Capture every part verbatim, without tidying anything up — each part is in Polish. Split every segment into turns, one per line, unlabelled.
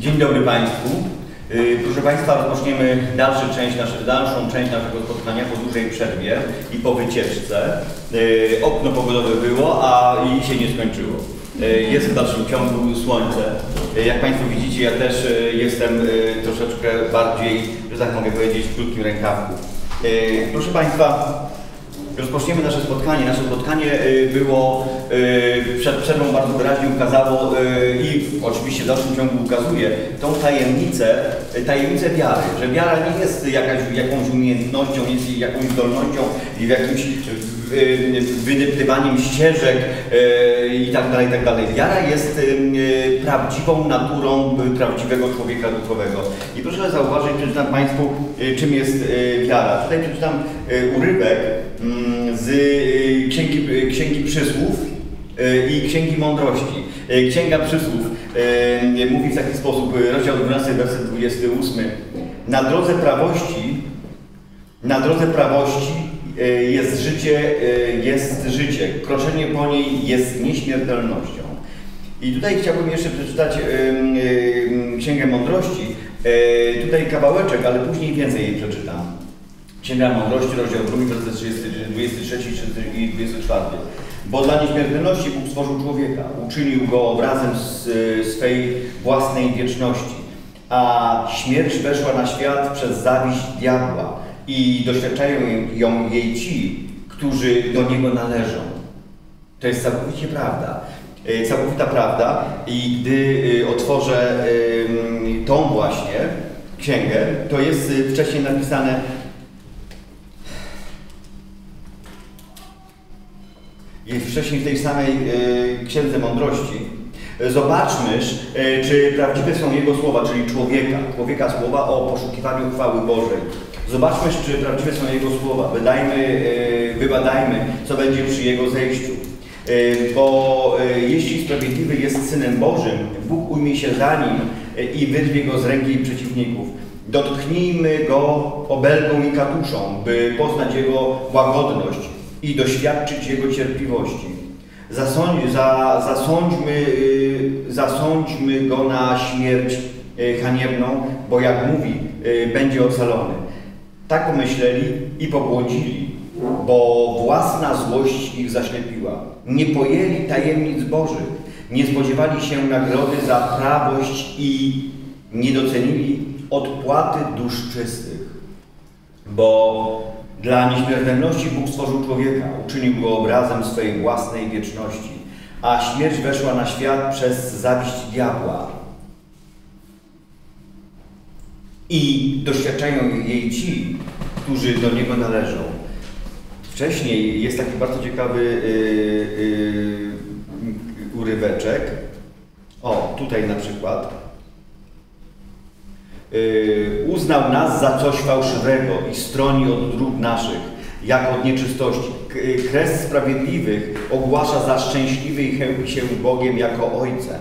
Dzień dobry Państwu. Proszę Państwa, rozpoczniemy dalszą część, nasze, dalszą część naszego spotkania po dużej przerwie i po wycieczce. Okno pogodowe było, a i się nie skończyło. Jest w dalszym ciągu słońce. Jak Państwo widzicie, ja też jestem troszeczkę bardziej, że tak mogę powiedzieć, w krótkim rękawku. Proszę Państwa, rozpoczniemy nasze spotkanie. Nasze spotkanie było przed przerwą bardzo wyraźnie ukazało i oczywiście w dalszym ciągu ukazuje tą tajemnicę, tajemnicę wiary, że wiara nie jest jakaś, jakąś umiejętnością, nie jest jakąś zdolnością i jakimś wydeptywaniem ścieżek i tak dalej, i tak dalej. Wiara jest prawdziwą naturą prawdziwego człowieka duchowego. I proszę zauważyć, przeczytam Państwu, czym jest wiara. Tutaj przeczytam urywek z Księgi, Księgi Przysłów i Księgi Mądrości. Księga Przysłów mówi w taki sposób, rozdział dwunasty, werset dwudziesty ósmy. Na drodze prawości, na drodze prawości jest życie, jest życie. Kroczenie po niej jest nieśmiertelnością. I tutaj chciałbym jeszcze przeczytać Księgę Mądrości. Tutaj kawałeczek, ale później więcej jej przeczytam. Księga Mądrości, rozdział drugi, werset dwudziesty trzeci i dwudziesty czwarty. Bo dla nieśmiertelności Bóg stworzył człowieka, uczynił go obrazem swej własnej wieczności, a śmierć weszła na świat przez zawiść diabła i doświadczają ją jej ci, którzy do niego należą. To jest całkowicie prawda. Całkowita prawda i gdy otworzę tą właśnie księgę, to jest wcześniej napisane jest wcześniej w tej samej Księdze Mądrości. Zobaczmy, czy prawdziwe są Jego słowa, czyli człowieka, człowieka słowa o poszukiwaniu chwały Bożej. Zobaczmy, czy prawdziwe są Jego słowa. Wydajmy, wybadajmy, co będzie przy Jego zejściu. Bo jeśli sprawiedliwy jest Synem Bożym, Bóg ujmie się za Nim i wyrwie Go z ręki Przeciwników. Dotknijmy Go obelgą i katuszą, by poznać Jego łagodność i doświadczyć Jego cierpliwości. Zasądź, za, zasądźmy, zasądźmy Go na śmierć haniebną, bo jak mówi, będzie ocalony. Tak pomyśleli i pobłądzili, bo własna złość ich zaślepiła. Nie pojęli tajemnic Bożych, nie spodziewali się nagrody za prawość i nie docenili odpłaty dusz czystych. Bo dla nieśmiertelności Bóg stworzył człowieka, uczynił go obrazem swej własnej wieczności, a śmierć weszła na świat przez zawiść diabła. I doświadczają jej ci, którzy do niego należą. Wcześniej jest taki bardzo ciekawy yy, yy, uryweczek. O, tutaj na przykład. Yy, uznał nas za coś fałszywego i stroni od dróg naszych, jak od nieczystości. Kres sprawiedliwych ogłasza za szczęśliwy i chełpi się Bogiem jako Ojcem.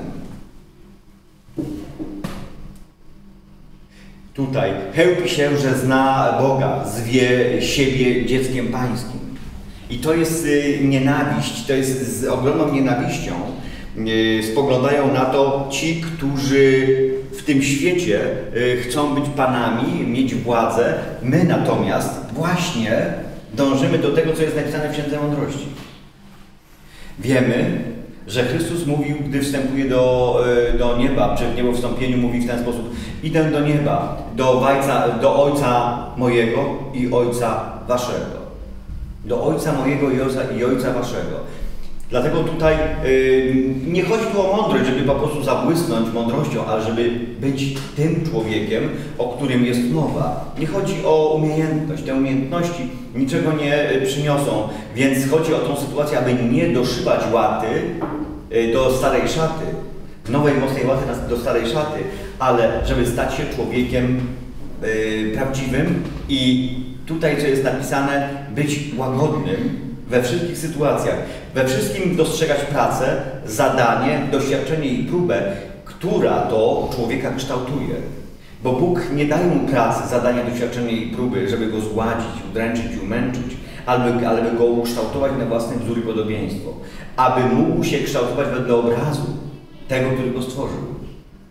Tutaj chełpi się, że zna Boga, zwie siebie dzieckiem pańskim. I to jest y, nienawiść, to jest z ogromną nienawiścią. Y, spoglądają na to ci, którzy w tym świecie y, chcą być panami, mieć władzę. My natomiast właśnie dążymy do tego, co jest napisane w Księdze Mądrości. Wiemy, że Chrystus mówił, gdy wstępuje do, do nieba, przed niebowstąpieniu mówi w ten sposób: idę do nieba, do Ojca, do Ojca mojego i Ojca waszego. Do Ojca mojego i Ojca, i Ojca waszego. Dlatego tutaj yy, nie chodzi tu o mądrość, żeby po prostu zabłysnąć mądrością, ale żeby być tym człowiekiem, o którym jest mowa. Nie chodzi o umiejętność. Te umiejętności niczego nie przyniosą, więc chodzi o tą sytuację, aby nie doszywać łaty yy, do starej szaty, nowej, mocnej łaty do starej szaty, ale żeby stać się człowiekiem yy, prawdziwym i tutaj, co jest napisane, być łagodnym we wszystkich sytuacjach, we wszystkim dostrzegać pracę, zadanie, doświadczenie i próbę, która to człowieka kształtuje. Bo Bóg nie daje mu pracy, zadania, doświadczenia i próby, żeby go zgładzić, udręczyć i umęczyć, ale, ale by go ukształtować na własny wzór i podobieństwo, aby mógł się kształtować wedle obrazu tego, który go stworzył.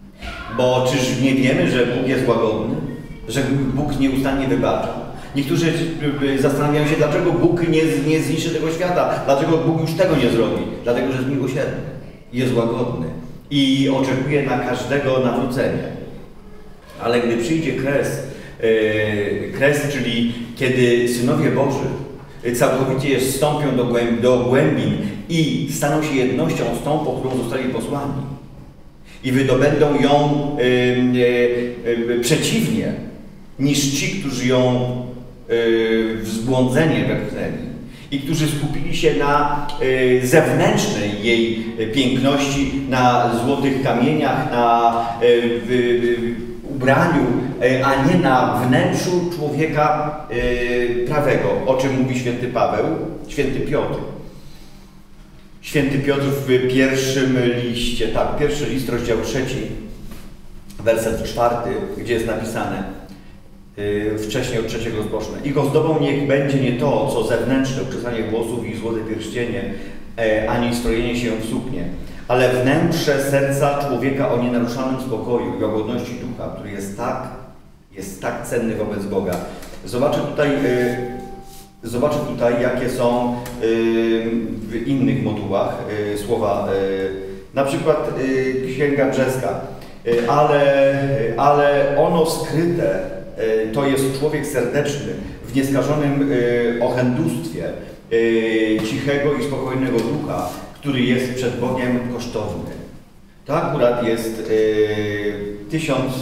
Bo czyż nie wiemy, że Bóg jest łagodny? Że Bóg nieustannie wybacza? Niektórzy zastanawiają się, dlaczego Bóg nie, nie zniszczy tego świata, dlaczego Bóg już tego nie zrobi. Dlatego, że jest miłosierny, jest łagodny i oczekuje na każdego nawrócenia. Ale gdy przyjdzie kres, yy, kres, czyli kiedy synowie Boży całkowicie wstąpią do, głęb, do głębin i staną się jednością z tą, po którą zostali posłani i wydobędą ją yy, yy, yy, przeciwnie niż ci, którzy ją yy, w zbłądzenie wepchnęli i którzy skupili się na yy, zewnętrznej jej piękności, na złotych kamieniach, na yy, yy, ubraniu, a nie na wnętrzu człowieka yy, prawego, o czym mówi święty Paweł, święty Piotr. Święty Piotr w pierwszym liście, tak, pierwszy list, rozdział trzeci, werset czwarty, gdzie jest napisane, yy, wcześniej od trzeciego rozpocznę. Ich ozdobą niech będzie nie to, co zewnętrzne, uczesanie włosów i złote pierścienie, yy, ani strojenie się w suknię, ale wnętrze serca człowieka o nienaruszalnym spokoju i łagodności ducha, który jest tak, jest tak cenny wobec Boga. Zobaczę tutaj, yy, zobaczę tutaj jakie są yy, w innych modułach yy, słowa, yy, na przykład yy, Księga Brzeska, yy, ale, yy, ale ono skryte yy, to jest człowiek serdeczny, w nieskażonym yy, ochędustwie, yy, cichego i spokojnego ducha, który jest przed Bogiem kosztowny. To akurat jest yy, tysiąc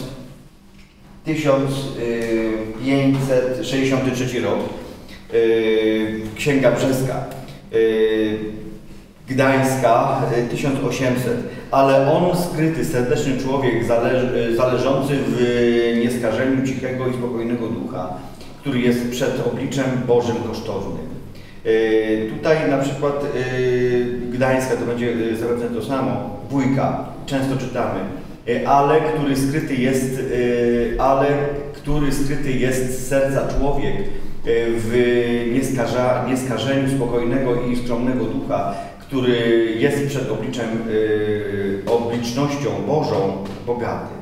pięćset sześćdziesiąty trzeci rok, yy, Księga Brzeska, yy, Gdańska, yy, tysiąc osiemset, ale on skryty, serdeczny człowiek, zależ, zależący w nieskażeniu cichego i spokojnego ducha, który jest przed obliczem Bożym kosztowny. Yy, tutaj na przykład yy, Gdańska to będzie yy, zapewne to samo, Wójka, często czytamy, yy, ale który skryty jest, yy, ale który skryty jest z serca człowiek yy, w nieskaża, nieskażeniu spokojnego i skromnego ducha, który jest przed obliczem, yy, oblicznością Bożą bogaty.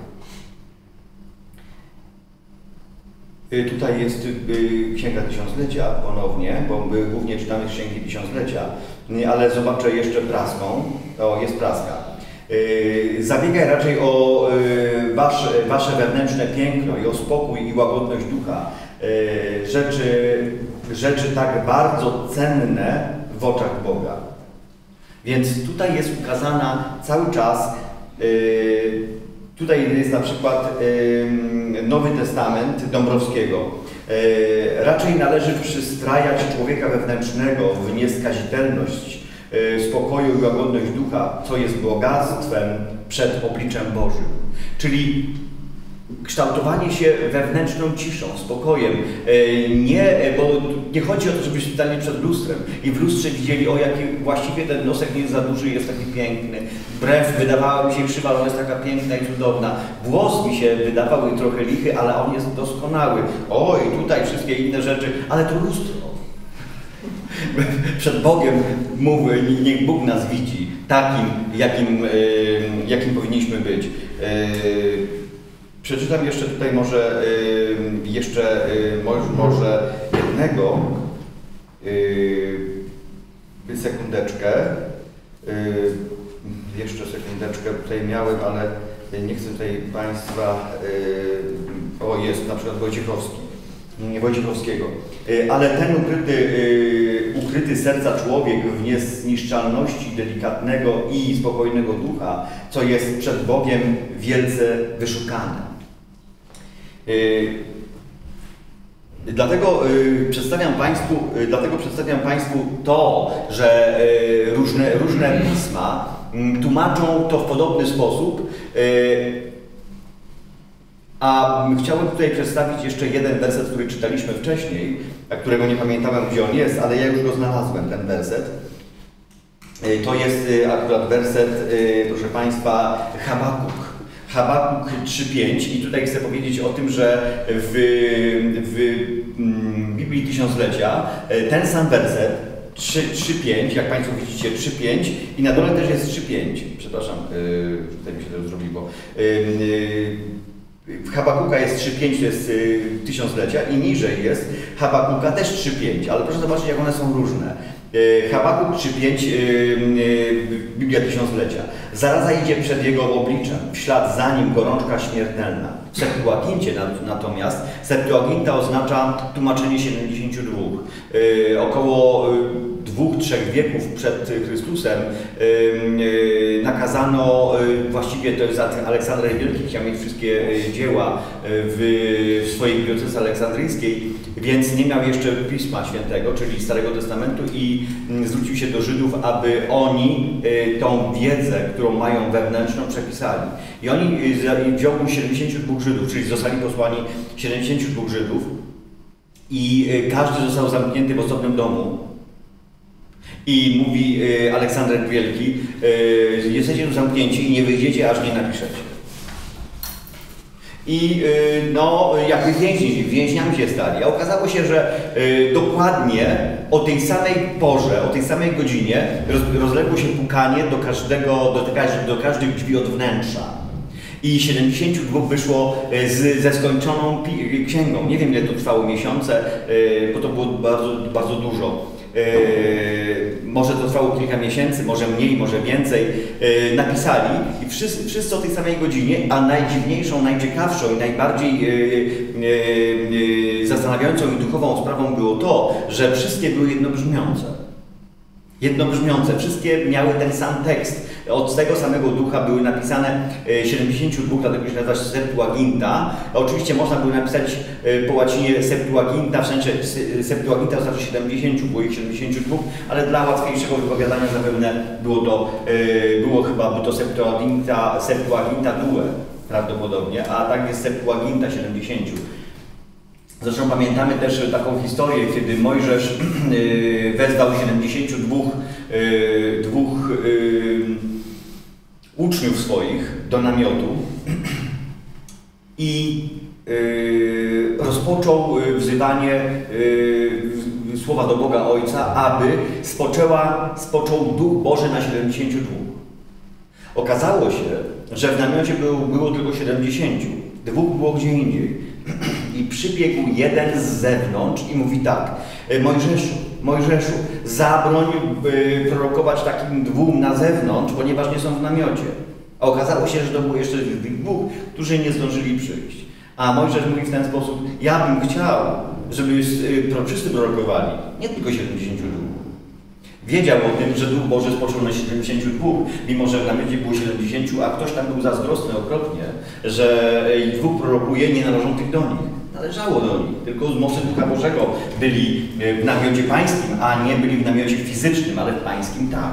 Tutaj jest Księga Tysiąclecia ponownie, bo my głównie czytamy Księgi Tysiąclecia, ale zobaczę jeszcze praską, o jest praska. Zabiegaj raczej o wasze, wasze wewnętrzne piękno i o spokój i łagodność ducha, rzeczy, rzeczy tak bardzo cenne w oczach Boga. Więc tutaj jest ukazana cały czas, tutaj jest na przykład Nowy Testament Dąbrowskiego. Raczej należy przystrajać człowieka wewnętrznego w nieskazitelność, spokoju i łagodność ducha, co jest bogactwem przed obliczem Bożym. Czyli kształtowanie się wewnętrzną ciszą, spokojem. Nie, bo nie chodzi o to, żebyśmy stali przed lustrem i w lustrze widzieli, o jaki właściwie ten nosek nie jest za duży, jest taki piękny. Brew wydawała mi się krzywa, ale jest taka piękna i cudowna. Włos mi się wydawał trochę lichy, ale on jest doskonały. O, i tutaj wszystkie inne rzeczy, ale to lustro. Przed Bogiem mówię, niech Bóg nas widzi takim, jakim, jakim powinniśmy być. Przeczytam jeszcze tutaj może yy, jeszcze yy, może jednego, yy, sekundeczkę, yy, jeszcze sekundeczkę tutaj miałem, ale nie chcę tutaj Państwa, yy, o jest na przykład Wojciechowski, nie Wojciechowskiego, yy, ale ten ukryty, yy, ukryty serca człowiek w niezniszczalności delikatnego i spokojnego ducha, co jest przed Bogiem wielce wyszukane. Yy, dlatego, yy, przedstawiam Państwu, yy, dlatego przedstawiam Państwu to, że yy, różne, różne pisma yy, tłumaczą to w podobny sposób, yy, a chciałem tutaj przedstawić jeszcze jeden werset, który czytaliśmy wcześniej, a którego nie pamiętałem, gdzie on jest, ale ja już go znalazłem, ten werset. Yy, to jest yy, akurat werset, yy, proszę Państwa, Habakuk. Habakuk trzy pięć i tutaj chcę powiedzieć o tym, że w, w Biblii Tysiąclecia ten sam werset trzy pięć, jak Państwo widzicie trzy pięć i na dole też jest trzy pięć. Przepraszam, yy, tutaj mi się to zrobiło. Yy, yy, w Habakuka jest trzy pięć, to jest yy, tysiąclecia i niżej jest Habakuka też trzy pięć, ale proszę zobaczyć, jak one są różne. Yy, Habakuk trzy pięć, yy, yy, Biblia Tysiąclecia. Zaraza idzie przed jego obliczem, w ślad za nim gorączka śmiertelna. W Septuagincie natomiast, Septuaginta oznacza tłumaczenie siedemdziesięciu dwóch. Yy, około yy, dwóch, trzech wieków przed Chrystusem yy, yy, nakazano, yy, właściwie to jest Aleksander Wielki, chciał mieć wszystkie yy, dzieła yy, w, w swojej bibliotece aleksandryjskiej, więc nie miał jeszcze Pisma Świętego, czyli Starego Testamentu i yy, zwrócił się do Żydów, aby oni yy, tą wiedzę, którą mają wewnętrzną, przepisali. I oni yy, wziął siedemdziesięciu dwóch Żydów, czyli zostali posłani siedemdziesięciu dwóch Żydów i yy, każdy został zamknięty w osobnym domu. I mówi y, Aleksander Wielki, y, jesteście tu zamknięci i nie wyjdziecie, aż nie napiszecie. I y, no, jakby więźni, więźniami się stali. A okazało się, że y, dokładnie o tej samej porze, o tej samej godzinie roz, rozległo się pukanie do każdego, do, do każdych drzwi od wnętrza. I siedemdziesięciu dwóch wyszło z, ze skończoną księgą. Nie wiem, ile to trwało miesiące, y, bo to było bardzo, bardzo dużo. Yy, może to trwało kilka miesięcy, może mniej, może więcej, yy, napisali i wszyscy, wszyscy o tej samej godzinie, a najdziwniejszą, najciekawszą i najbardziej yy, yy, yy, zastanawiającą i duchową sprawą było to, że wszystkie były jednobrzmiące. Jednobrzmiące, wszystkie miały ten sam tekst. Od tego samego ducha były napisane siedemdziesięciu dwóch, dlatego się nazywa Septuaginta. Oczywiście można było napisać po łacinie Septuaginta, w sensie Septuaginta oznacza siedemdziesięciu, było ich siedemdziesięciu dwóch, ale dla łatwiejszego wypowiadania zapewne było to, było chyba by to Septuaginta, Septuaginta due prawdopodobnie, a tak jest Septuaginta siedemdziesięciu. Zresztą pamiętamy też taką historię, kiedy Mojżesz wezwał siedemdziesięciu dwóch, dwóch uczniów swoich do namiotu i rozpoczął wzywanie słowa do Boga Ojca, aby spoczęła, spoczął Duch Boży na siedemdziesięciu dwóch. Okazało się, że w namiocie było, było tylko siedemdziesięciu, dwóch było gdzie indziej. I przybiegł jeden z zewnątrz i mówi tak: Mojżeszu, Mojżeszu, zabroń y, prorokować takim dwóm na zewnątrz, ponieważ nie są w namiocie. A okazało się, że to było jeszcze tych dwóch, którzy nie zdążyli przyjść. A Mojżesz mówi w ten sposób: ja bym chciał, żeby y, wszyscy prorokowali, nie tylko siedemdziesięciu dwóch. Wiedział o tym, że Duch Boży spoczął na siedemdziesięciu dwóch, mimo że w namiocie było siedemdziesięciu, a ktoś tam był zazdrosny okropnie, że ich dwóch prorokuje, nie należą tych do nich. Należało do nich, tylko z mocy Ducha Bożego byli w namiocie pańskim, a nie byli w namiocie fizycznym, ale w pańskim tak.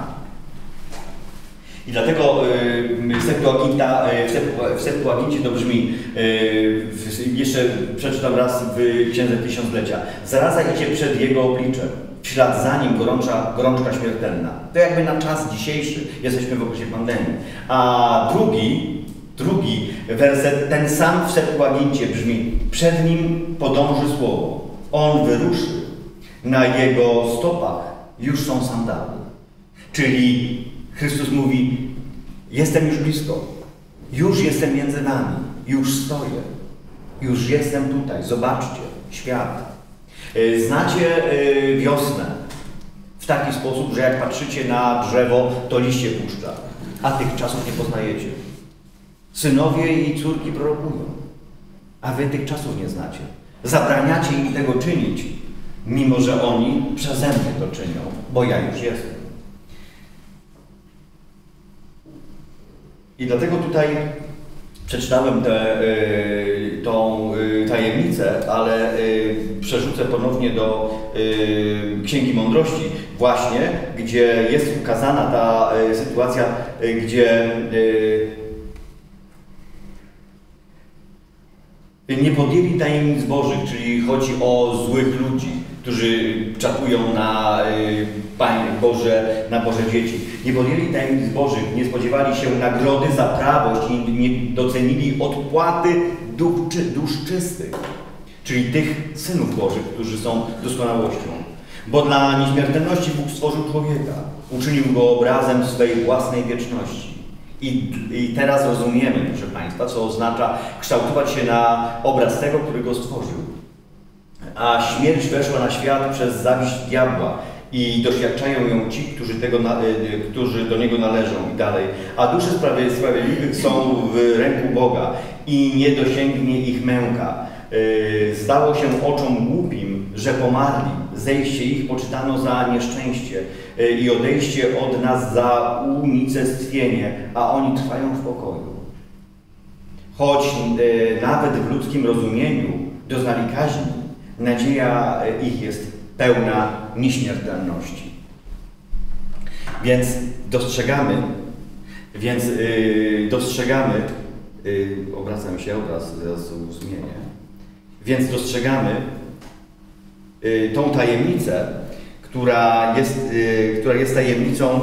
I dlatego y, Septuaginta, y, w Septuagincie to brzmi, y, jeszcze przeczytam raz w Księdze Tysiąclecia: zaraza idzie przed jego obliczem, w ślad za nim gorącza, gorączka śmiertelna. To jakby na czas dzisiejszy, jesteśmy w okresie pandemii. A drugi, drugi werset, ten sam w Septuagincie brzmi: przed nim podąży słowo, on wyruszy, na jego stopach już są sandały. Czyli Chrystus mówi: jestem już blisko, już jestem między wami, już stoję, już jestem tutaj, zobaczcie, świat. Znacie wiosnę w taki sposób, że jak patrzycie na drzewo, to liście puszcza, a tych czasów nie poznajecie. Synowie i córki prorokują, a wy tych czasów nie znacie. Zabraniacie im tego czynić, mimo że oni przeze mnie to czynią, bo ja już jestem. I dlatego tutaj przeczytałem tę y, tą y, tajemnicę, ale y, przerzucę ponownie do y, Księgi Mądrości właśnie, gdzie jest ukazana ta y, sytuacja, y, gdzie y, nie podjęli tajemnic Bożych, czyli chodzi o złych ludzi, którzy czatują na y, Panie Boże, na Boże dzieci. Nie podjęli tajemnic Bożych, nie spodziewali się nagrody za prawość i nie docenili odpłaty duch, czy, dusz czystych, czyli tych synów Bożych, którzy są doskonałością. Bo dla nieśmiertelności Bóg stworzył człowieka, uczynił go obrazem swej własnej wieczności. I, I teraz rozumiemy, proszę Państwa, co oznacza kształtować się na obraz tego, który go stworzył. A śmierć weszła na świat przez zawiść diabła i doświadczają ją ci, którzy, tego na, którzy do niego należą i dalej. A dusze sprawiedliwych są w ręku Boga i nie dosięgnie ich męka. Zdało się oczom głupim, że pomarli. Zejście ich poczytano za nieszczęście i odejście od nas za unicestwienie, a oni trwają w pokoju. Choć nawet w ludzkim rozumieniu doznali kaźni, nadzieja ich jest pełna nieśmiertelności. Więc dostrzegamy, więc yy, dostrzegamy, yy, obracam się, obraz zaraz zmienię, więc dostrzegamy yy, tą tajemnicę, która jest, yy, która jest tajemnicą,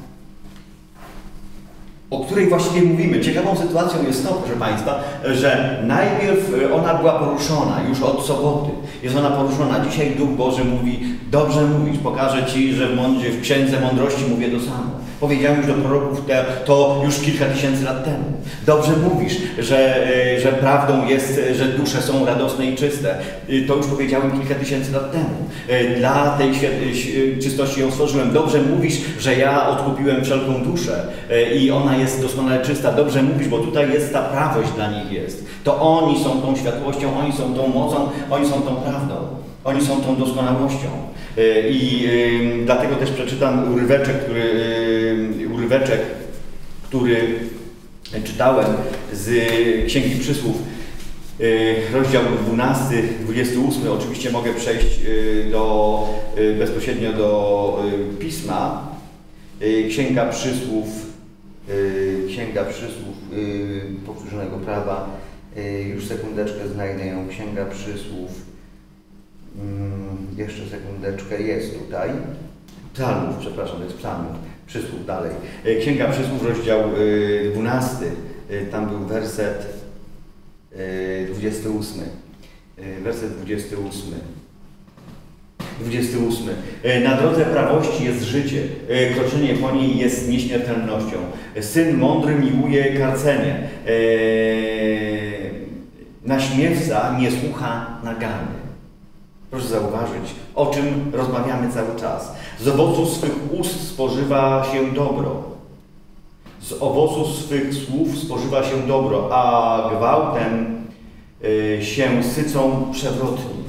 o której właściwie mówimy. Ciekawą sytuacją jest to, proszę Państwa, że najpierw ona była poruszona już od soboty. Jest ona poruszona. Dzisiaj Duch Boży mówi, dobrze mówisz, pokażę Ci, że w, mądrze, w Księdze Mądrości mówię to samo. Powiedziałem już do proroków te, to już kilka tysięcy lat temu. Dobrze mówisz, że, że prawdą jest, że dusze są radosne i czyste. To już powiedziałem kilka tysięcy lat temu. Dla tej czystości ją stworzyłem. Dobrze mówisz, że ja odkupiłem wszelką duszę i ona jest doskonale czysta. Dobrze mówisz, bo tutaj jest ta prawość dla nich jest. To oni są tą światłością, oni są tą mocą, oni są tą prawdą. Oni są tą doskonałością. I y, dlatego też przeczytam uryweczek, który, y, uryweczek, który czytałem z Księgi Przysłów, y, rozdział dwunasty, dwudziesty ósmy. Oczywiście mogę przejść y, do, y, bezpośrednio do y, Pisma. Y, Księga Przysłów, y, Księga Przysłów y, powtórzonego prawa. Y, już sekundeczkę znajdę ją. Księga Przysłów. Hmm, jeszcze sekundeczkę, jest tutaj. Psalmów, przepraszam, to jest Psalmów. Przysłów dalej. Księga Przysłów, rozdział dwunasty. Tam był werset dwudziesty ósmy. Werset dwudziesty ósmy. dwudziesty ósmy. Na drodze prawości jest życie, kroczenie po niej jest nieśmiertelnością. Syn mądry miłuje karcenie. Naśmiewca nie słucha nagany. Proszę zauważyć, o czym rozmawiamy cały czas. Z owocu swych ust spożywa się dobro. Z owocu swych słów spożywa się dobro, a gwałtem y, się sycą przewrotni.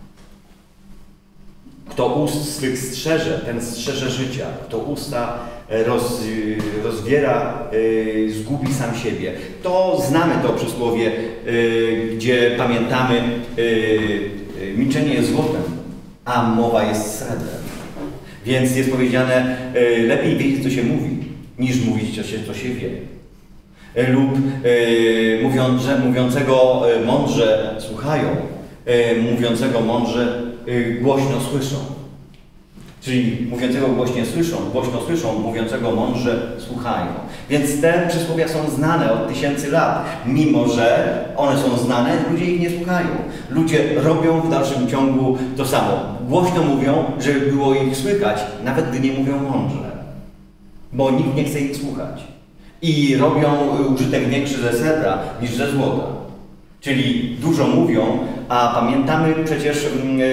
Kto ust swych strzeże, ten strzeże życia. Kto usta roz, rozwiera, y, zgubi sam siebie. To znamy to przysłowie, y, gdzie pamiętamy y, milczenie jest złotem, a mowa jest srebrem. Więc jest powiedziane, y, lepiej wiedzieć, co się mówi, niż mówić, co się, co się wie. Y, lub y, mówiąc, że mówiącego mądrze słuchają, y, mówiącego mądrze y, głośno słyszą. Czyli mówiącego głośnie słyszą, głośno słyszą, mówiącego mądrze słuchają. Więc te przysłowia są znane od tysięcy lat. Mimo że one są znane, ludzie ich nie słuchają. Ludzie robią w dalszym ciągu to samo. Głośno mówią, żeby było ich słychać, nawet gdy nie mówią mądrze. Bo nikt nie chce ich słuchać. I robią użytek większy ze srebra niż ze złota. Czyli dużo mówią, a pamiętamy przecież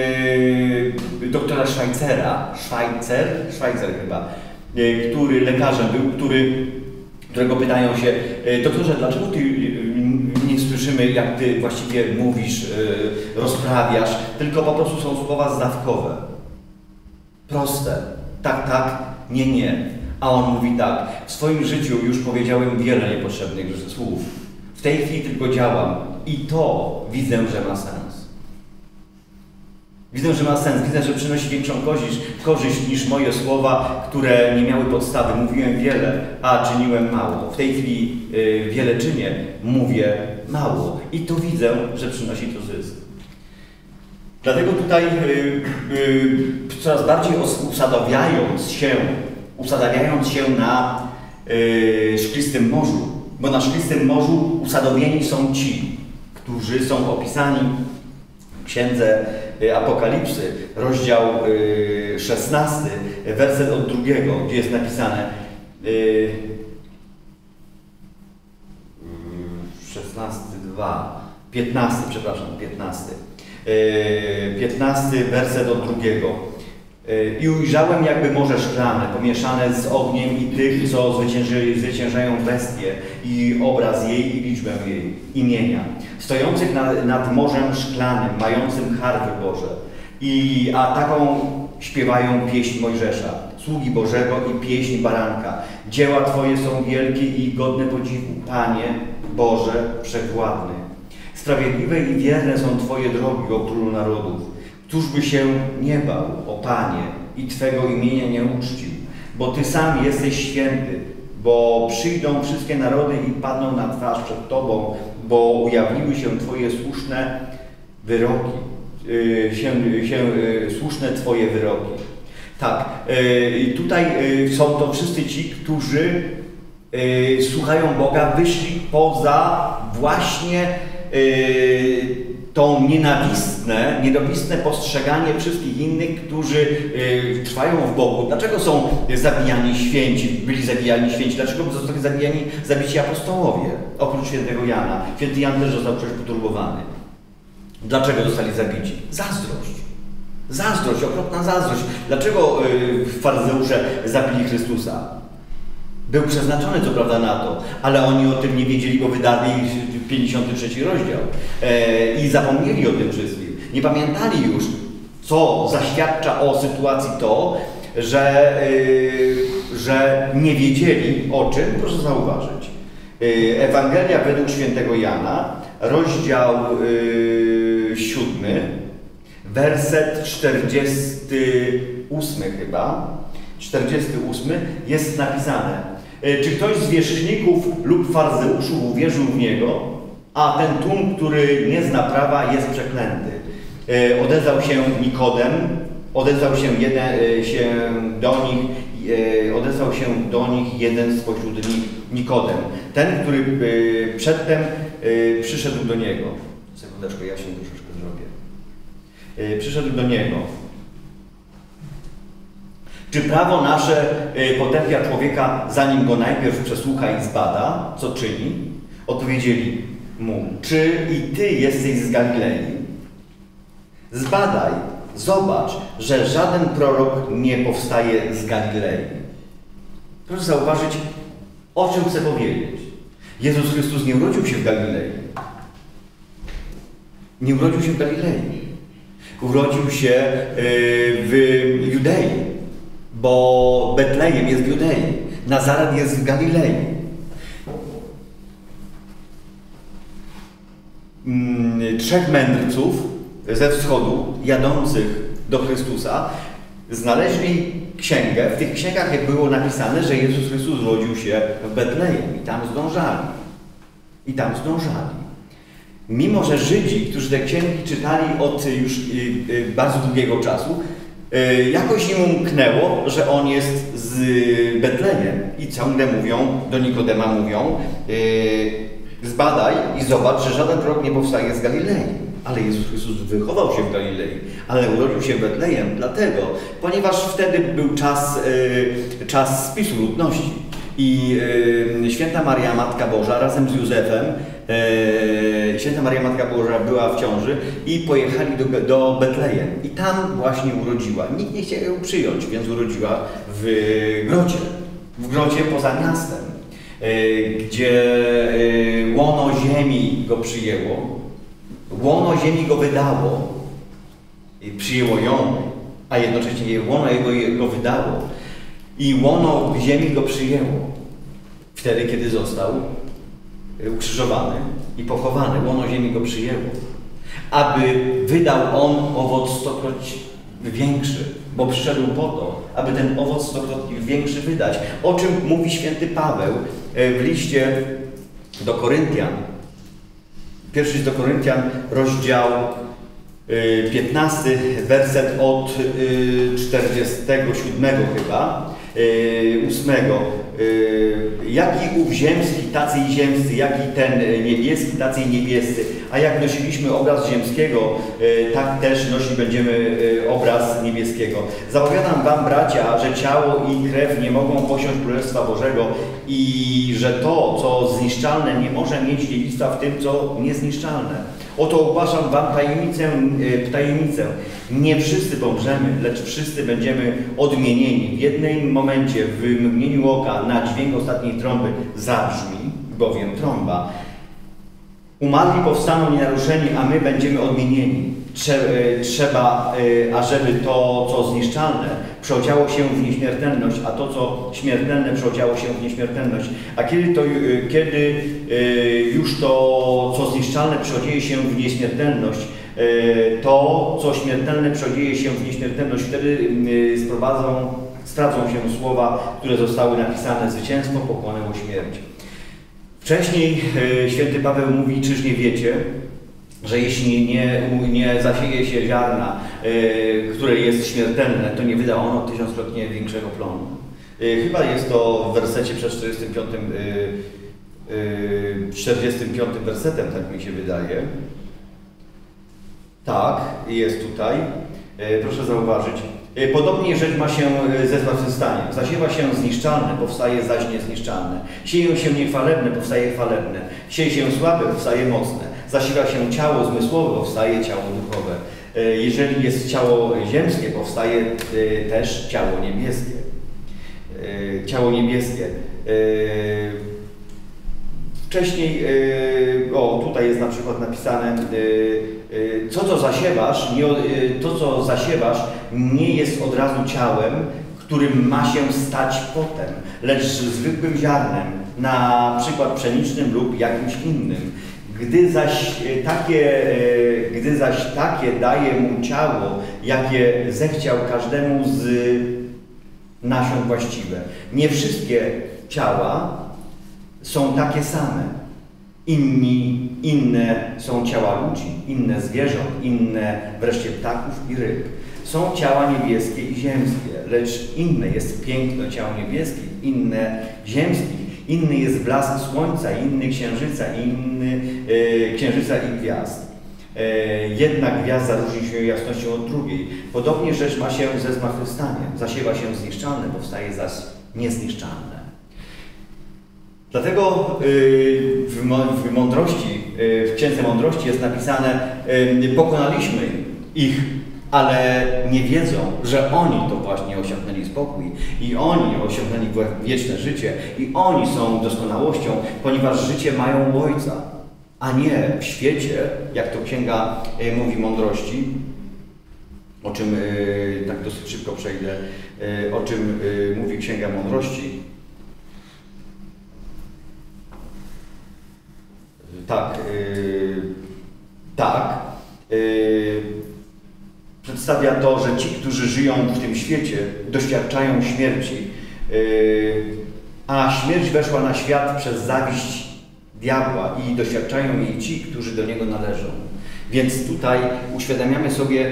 yy, doktora Schweizera, Schweizer, Schweizer chyba, yy, który lekarzem był, który, którego pytają się, yy, doktorze, dlaczego ty yy, nie słyszymy, jak ty właściwie mówisz, yy, rozprawiasz, tylko po prostu są słowa zdawkowe. Proste. Tak, tak, nie, nie. A on mówi tak, w swoim życiu już powiedziałem wiele niepotrzebnych słów. W tej chwili tylko działam i to widzę, że ma sens. Widzę, że ma sens, widzę, że przynosi większą korzyść, korzyść niż moje słowa, które nie miały podstawy. Mówiłem wiele, a czyniłem mało. W tej chwili y, wiele czynię, mówię mało i to widzę, że przynosi to zysk. Dlatego tutaj y, y, coraz bardziej usadawiając się, usadawiając się na y, szklistym morzu, bo na szklistym morzu usadowieni są ci, którzy są opisani w Księdze Apokalipsy, rozdział szesnasty werset od drugiego, gdzie jest napisane szesnasty, dwa, piętnasty, przepraszam, piętnasty. piętnasty werset od drugiego. I ujrzałem jakby morze szklane, pomieszane z ogniem i tych, co zwyciężają bestię i obraz jej i liczbę jej imienia. Stojących nad, nad morzem szklanym, mającym harfy Boże. I, a taką śpiewają pieśń Mojżesza, sługi Bożego i pieśń Baranka. Dzieła Twoje są wielkie i godne podziwu, Panie Boże Wszechwładny. Sprawiedliwe i wierne są Twoje drogi, o Królu Narodów. Któż by się nie bał, o Panie, i Twego imienia nie uczcił? Bo Ty sam jesteś święty, bo przyjdą wszystkie narody i padną na twarz przed Tobą, bo ujawniły się Twoje słuszne wyroki, yy, się, się yy, słuszne Twoje wyroki. Tak, i yy, tutaj yy, są to wszyscy ci, którzy yy, słuchają Boga, wyszli poza właśnie yy, to nienawistne, nienawistne postrzeganie wszystkich innych, którzy y, trwają w Bogu. Dlaczego są zabijani święci, byli zabijani święci? Dlaczego zostali zabijani, zabici apostołowie, oprócz świętego Jana? Święty Jan też został przecież poturbowany. Dlaczego zostali zabici? Zazdrość. Zazdrość, okropna zazdrość. Dlaczego y, faryzeusze zabili Chrystusa? Był przeznaczony co prawda na to, ale oni o tym nie wiedzieli, bo wydarli pięćdziesiąty trzeci rozdział e, i zapomnieli o tym wszystkim. Nie pamiętali już, co zaświadcza o sytuacji to, że, e, że nie wiedzieli o czym, proszę zauważyć. E, Ewangelia według świętego Jana, rozdział e, siódmy, werset czterdziesty ósmy chyba, czterdziesty ósmy jest napisane: czy ktoś z wierzchników lub faryzeuszów uwierzył w Niego, a ten tłum, który nie zna prawa, jest przeklęty. Odezwał się Nikodem, odezwał się, jeden, się do nich, odezwał się do nich jeden spośród nich, Nikodem. Ten, który przedtem przyszedł do Niego. Sekundeczkę, ja się troszeczkę zrobię. Przyszedł do Niego. Czy prawo nasze potępia człowieka, zanim go najpierw przesłucha i zbada, co czyni? Odpowiedzieli mu: czy i ty jesteś z Galilei? Zbadaj, zobacz, że żaden prorok nie powstaje z Galilei. Proszę zauważyć, o czym chcę powiedzieć. Jezus Chrystus nie urodził się w Galilei. Nie urodził się w Galilei. Urodził się w Judei. Bo Betlejem jest w Judei, Nazaret jest w Galilei. Trzech mędrców ze wschodu, jadących do Chrystusa, znaleźli księgę. W tych księgach było napisane, że Jezus Chrystus urodził się w Betlejem i tam zdążali. I tam zdążali. Mimo że Żydzi, którzy te księgi czytali od już bardzo długiego czasu, jakoś im umknęło, że on jest z Betlejem i ciągle mówią, do Nikodema mówią: zbadaj i zobacz, że żaden prorok nie powstaje z Galilei. Ale Jezus Chrystus wychował się w Galilei, ale urodził się w Betlejem dlatego, ponieważ wtedy był czas, czas spisu ludności i święta Maria Matka Boża razem z Józefem, święta Maria Matka Boża była w ciąży i pojechali do, do Betlejem i tam właśnie urodziła. Nikt nie chciał ją przyjąć, więc urodziła w grocie, w grocie poza miastem, gdzie łono ziemi go przyjęło, łono ziemi go wydało, i przyjęło ją, a jednocześnie łono jego go wydało i łono ziemi go przyjęło wtedy, kiedy został ukrzyżowany i pochowany. Łono ziemi go przyjęło, aby wydał on owoc stokroć większy, bo przyszedł po to, aby ten owoc stokrotnie większy wydać. O czym mówi święty Paweł w liście do Koryntian. Pierwszy list do Koryntian, rozdział piętnasty, werset od czterdziestego siódmego chyba, ósmego. jaki ów ziemski, tacy i ziemscy, jak i ten niebieski, tacy i niebiescy. A jak nosiliśmy obraz ziemskiego, tak też nosić będziemy obraz niebieskiego. Zapowiadam wam, bracia, że ciało i krew nie mogą posiąść Królestwa Bożego i że to, co zniszczalne, nie może mieć dziedzictwa w tym, co niezniszczalne. Oto ogłaszam wam tajemnicę, tajemnicę. Nie wszyscy pomrzemy, lecz wszyscy będziemy odmienieni. W jednym momencie, w mgnieniu oka, na dźwięk ostatniej trąby zabrzmi, bowiem trąba. Umarli powstaną nienaruszeni, a my będziemy odmienieni. Trzeba, ażeby to, co zniszczalne, przeodziało się w nieśmiertelność, a to, co śmiertelne, przeodziało się w nieśmiertelność. A kiedy, to, kiedy już to, co zniszczalne, przeodzieje się w nieśmiertelność, to, co śmiertelne, przeodzieje się w nieśmiertelność, wtedy sprowadzą, sprawdzą się słowa, które zostały napisane: zwycięstwo pochłonęło śmierć. Wcześniej święty Paweł mówi: czyż nie wiecie, że jeśli nie, nie zasieje się ziarna, y, które jest śmiertelne, to nie wyda ono tysiąckrotnie większego plonu. Y, chyba jest to w wersecie przed czterdziestym piątym, y, y, czterdziestym piątym wersetem, tak mi się wydaje. Tak, jest tutaj. Y, proszę zauważyć. Y, podobnie rzecz ma się ze zmartwychwstaniem. Zasiewa się zniszczalne, powstaje zaś niezniszczalne. Sieją się niechwalebne, powstaje chwalebne. Sieje się słabe, powstaje mocne. Zasiewa się ciało zmysłowe, powstaje ciało duchowe. Jeżeli jest ciało ziemskie, powstaje też ciało niebieskie. Ciało niebieskie. Wcześniej, o tutaj jest na przykład napisane, co co zasiewasz, nie, to co zasiewasz nie jest od razu ciałem, którym ma się stać potem, lecz zwykłym ziarnem, na przykład pszenicznym lub jakimś innym. Gdy zaś takie, gdy zaś takie daje mu ciało, jakie zechciał każdemu z nasion właściwe. Nie wszystkie ciała są takie same. Inni, inne są ciała ludzi, inne zwierząt, inne wreszcie ptaków i ryb. Są ciała niebieskie i ziemskie, lecz inne jest piękno ciał niebieskich, inne ziemskich. Inny jest blask słońca, inny księżyca, inny e, księżyca i gwiazd. E, jedna gwiazda różni się jasnością od drugiej. Podobnie rzecz ma się ze zmartwychwstaniem. Zasiewa się zniszczalne, powstaje zaś niezniszczalne. Dlatego y, w, w mądrości, y, w Księdze Mądrości jest napisane: y, pokonaliśmy ich, ale nie wiedzą, że oni to właśnie osiągnęli spokój i oni osiągnęli wieczne życie i oni są doskonałością, ponieważ życie mają u Ojca, a nie w świecie, jak to Księga y, mówi Mądrości, o czym y, tak dosyć szybko przejdę, y, o czym y, mówi Księga Mądrości. Tak, y, tak. Y, Przedstawia to, że ci, którzy żyją w tym świecie, doświadczają śmierci, yy, a śmierć weszła na świat przez zawiść diabła i doświadczają jej ci, którzy do niego należą. Więc tutaj uświadamiamy sobie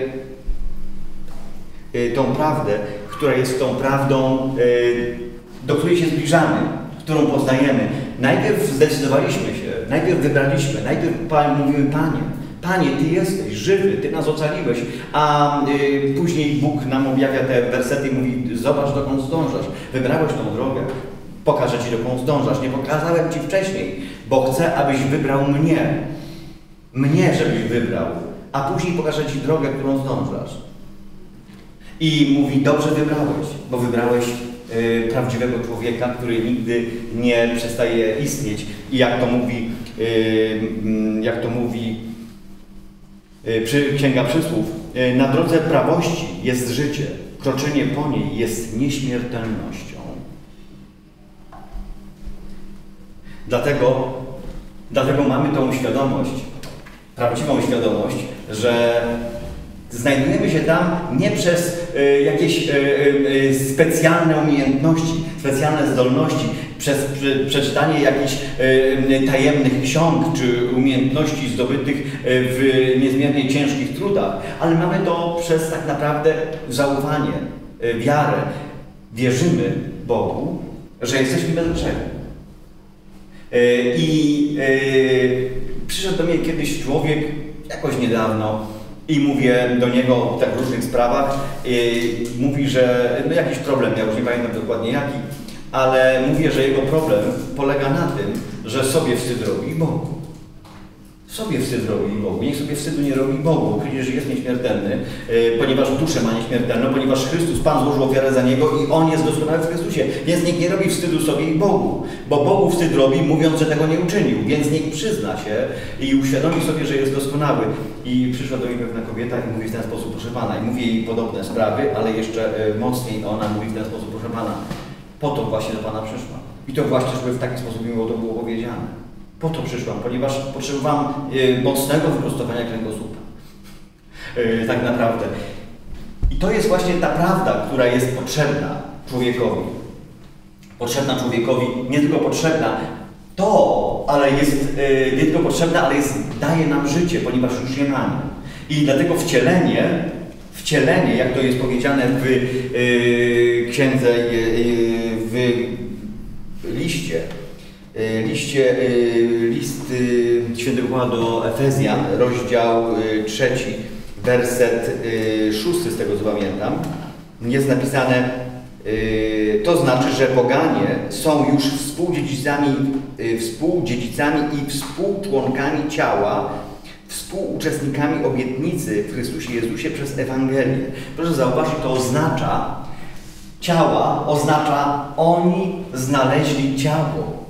yy, tą prawdę, która jest tą prawdą, yy, do której się zbliżamy, którą poznajemy. Najpierw zdecydowaliśmy się, najpierw wybraliśmy, najpierw mówimy: Panie, Panie, Ty jesteś żywy, Ty nas ocaliłeś, a y, później Bóg nam objawia te wersety i mówi: zobacz, dokąd zdążasz, wybrałeś tą drogę, pokażę Ci, dokąd zdążasz, nie pokazałem Ci wcześniej, bo chcę, abyś wybrał mnie, mnie, żebyś wybrał, a później pokażę Ci drogę, którą zdążasz. I mówi: dobrze wybrałeś, bo wybrałeś y, prawdziwego człowieka, który nigdy nie przestaje istnieć. I jak to mówi, y, jak to mówi Księga Przysłów, na drodze prawości jest życie, kroczenie po niej jest nieśmiertelnością. Dlatego, dlatego mamy tą świadomość, prawdziwą świadomość, że znajdujemy się tam nie przez y, jakieś y, y, specjalne umiejętności, specjalne zdolności, przez przy, przeczytanie jakichś y, tajemnych ksiąg czy umiejętności zdobytych y, w niezmiernie ciężkich trudach, ale mamy to przez tak naprawdę zaufanie, y, wiarę. Wierzymy Bogu, że jesteśmy bez grzechu. I przyszedł do mnie kiedyś człowiek, jakoś niedawno, i mówię do niego o tak różnych sprawach. Mówi, że no jakiś problem, ja już nie pamiętam dokładnie jaki, ale mówię, że jego problem polega na tym, że sobie wstyd robi Bogu. Sobie wstyd robi Bogu. Niech sobie wstydu nie robi Bogu, przecież jest nieśmiertelny, yy, ponieważ duszę ma nieśmiertelną, ponieważ Chrystus, Pan złożył ofiarę za niego i On jest doskonały w Chrystusie. Więc niech nie robi wstydu sobie i Bogu, bo Bogu wstyd robi, mówiąc, że tego nie uczynił. Więc niech przyzna się i uświadomi sobie, że jest doskonały. I przyszła do mnie pewna kobieta i mówi w ten sposób, proszę Pana, i mówi jej podobne sprawy, ale jeszcze yy, mocniej ona mówi w ten sposób, proszę Pana, po to właśnie do Pana przyszła. I to właśnie, żeby w taki sposób mi to było powiedziane. Po to przyszłam, ponieważ potrzebowałam y, mocnego wyprostowania kręgosłupa. Y, tak naprawdę. I to jest właśnie ta prawda, która jest potrzebna człowiekowi. Potrzebna człowiekowi, nie tylko potrzebna to, ale jest y, nie tylko potrzebna, ale jest, daje nam życie, ponieważ już nie mamy. I dlatego wcielenie, wcielenie, jak to jest powiedziane w y, księdze, y, w liście, Liście, list świętego Pawła do Efezjan, rozdział trzeci, werset szósty, z tego co pamiętam, jest napisane, to znaczy, że poganie są już współdziedzicami, współdziedzicami i współczłonkami ciała, współuczestnikami obietnicy w Chrystusie Jezusie przez Ewangelię. Proszę zauważyć, to oznacza, ciała oznacza, oni znaleźli ciało,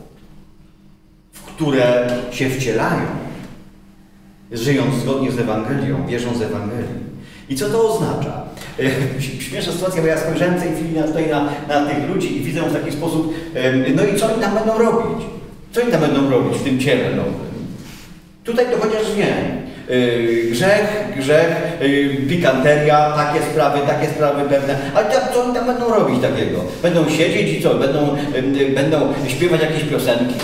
które się wcielają, żyjąc zgodnie z Ewangelią, wierząc z Ewangelii. I co to oznacza? Śmieszna sytuacja, bo ja spojrzałem w tej chwili na, tutaj na, na tych ludzi i widzę w taki sposób, no i co oni tam będą robić? Co oni tam będą robić w tym ciele nowym? Tutaj to chociaż wiem. Grzech, grzech, pikanteria, takie sprawy, takie sprawy pewne. Ale co oni tam będą robić takiego? Będą siedzieć i co? Będą, będą śpiewać jakieś piosenki?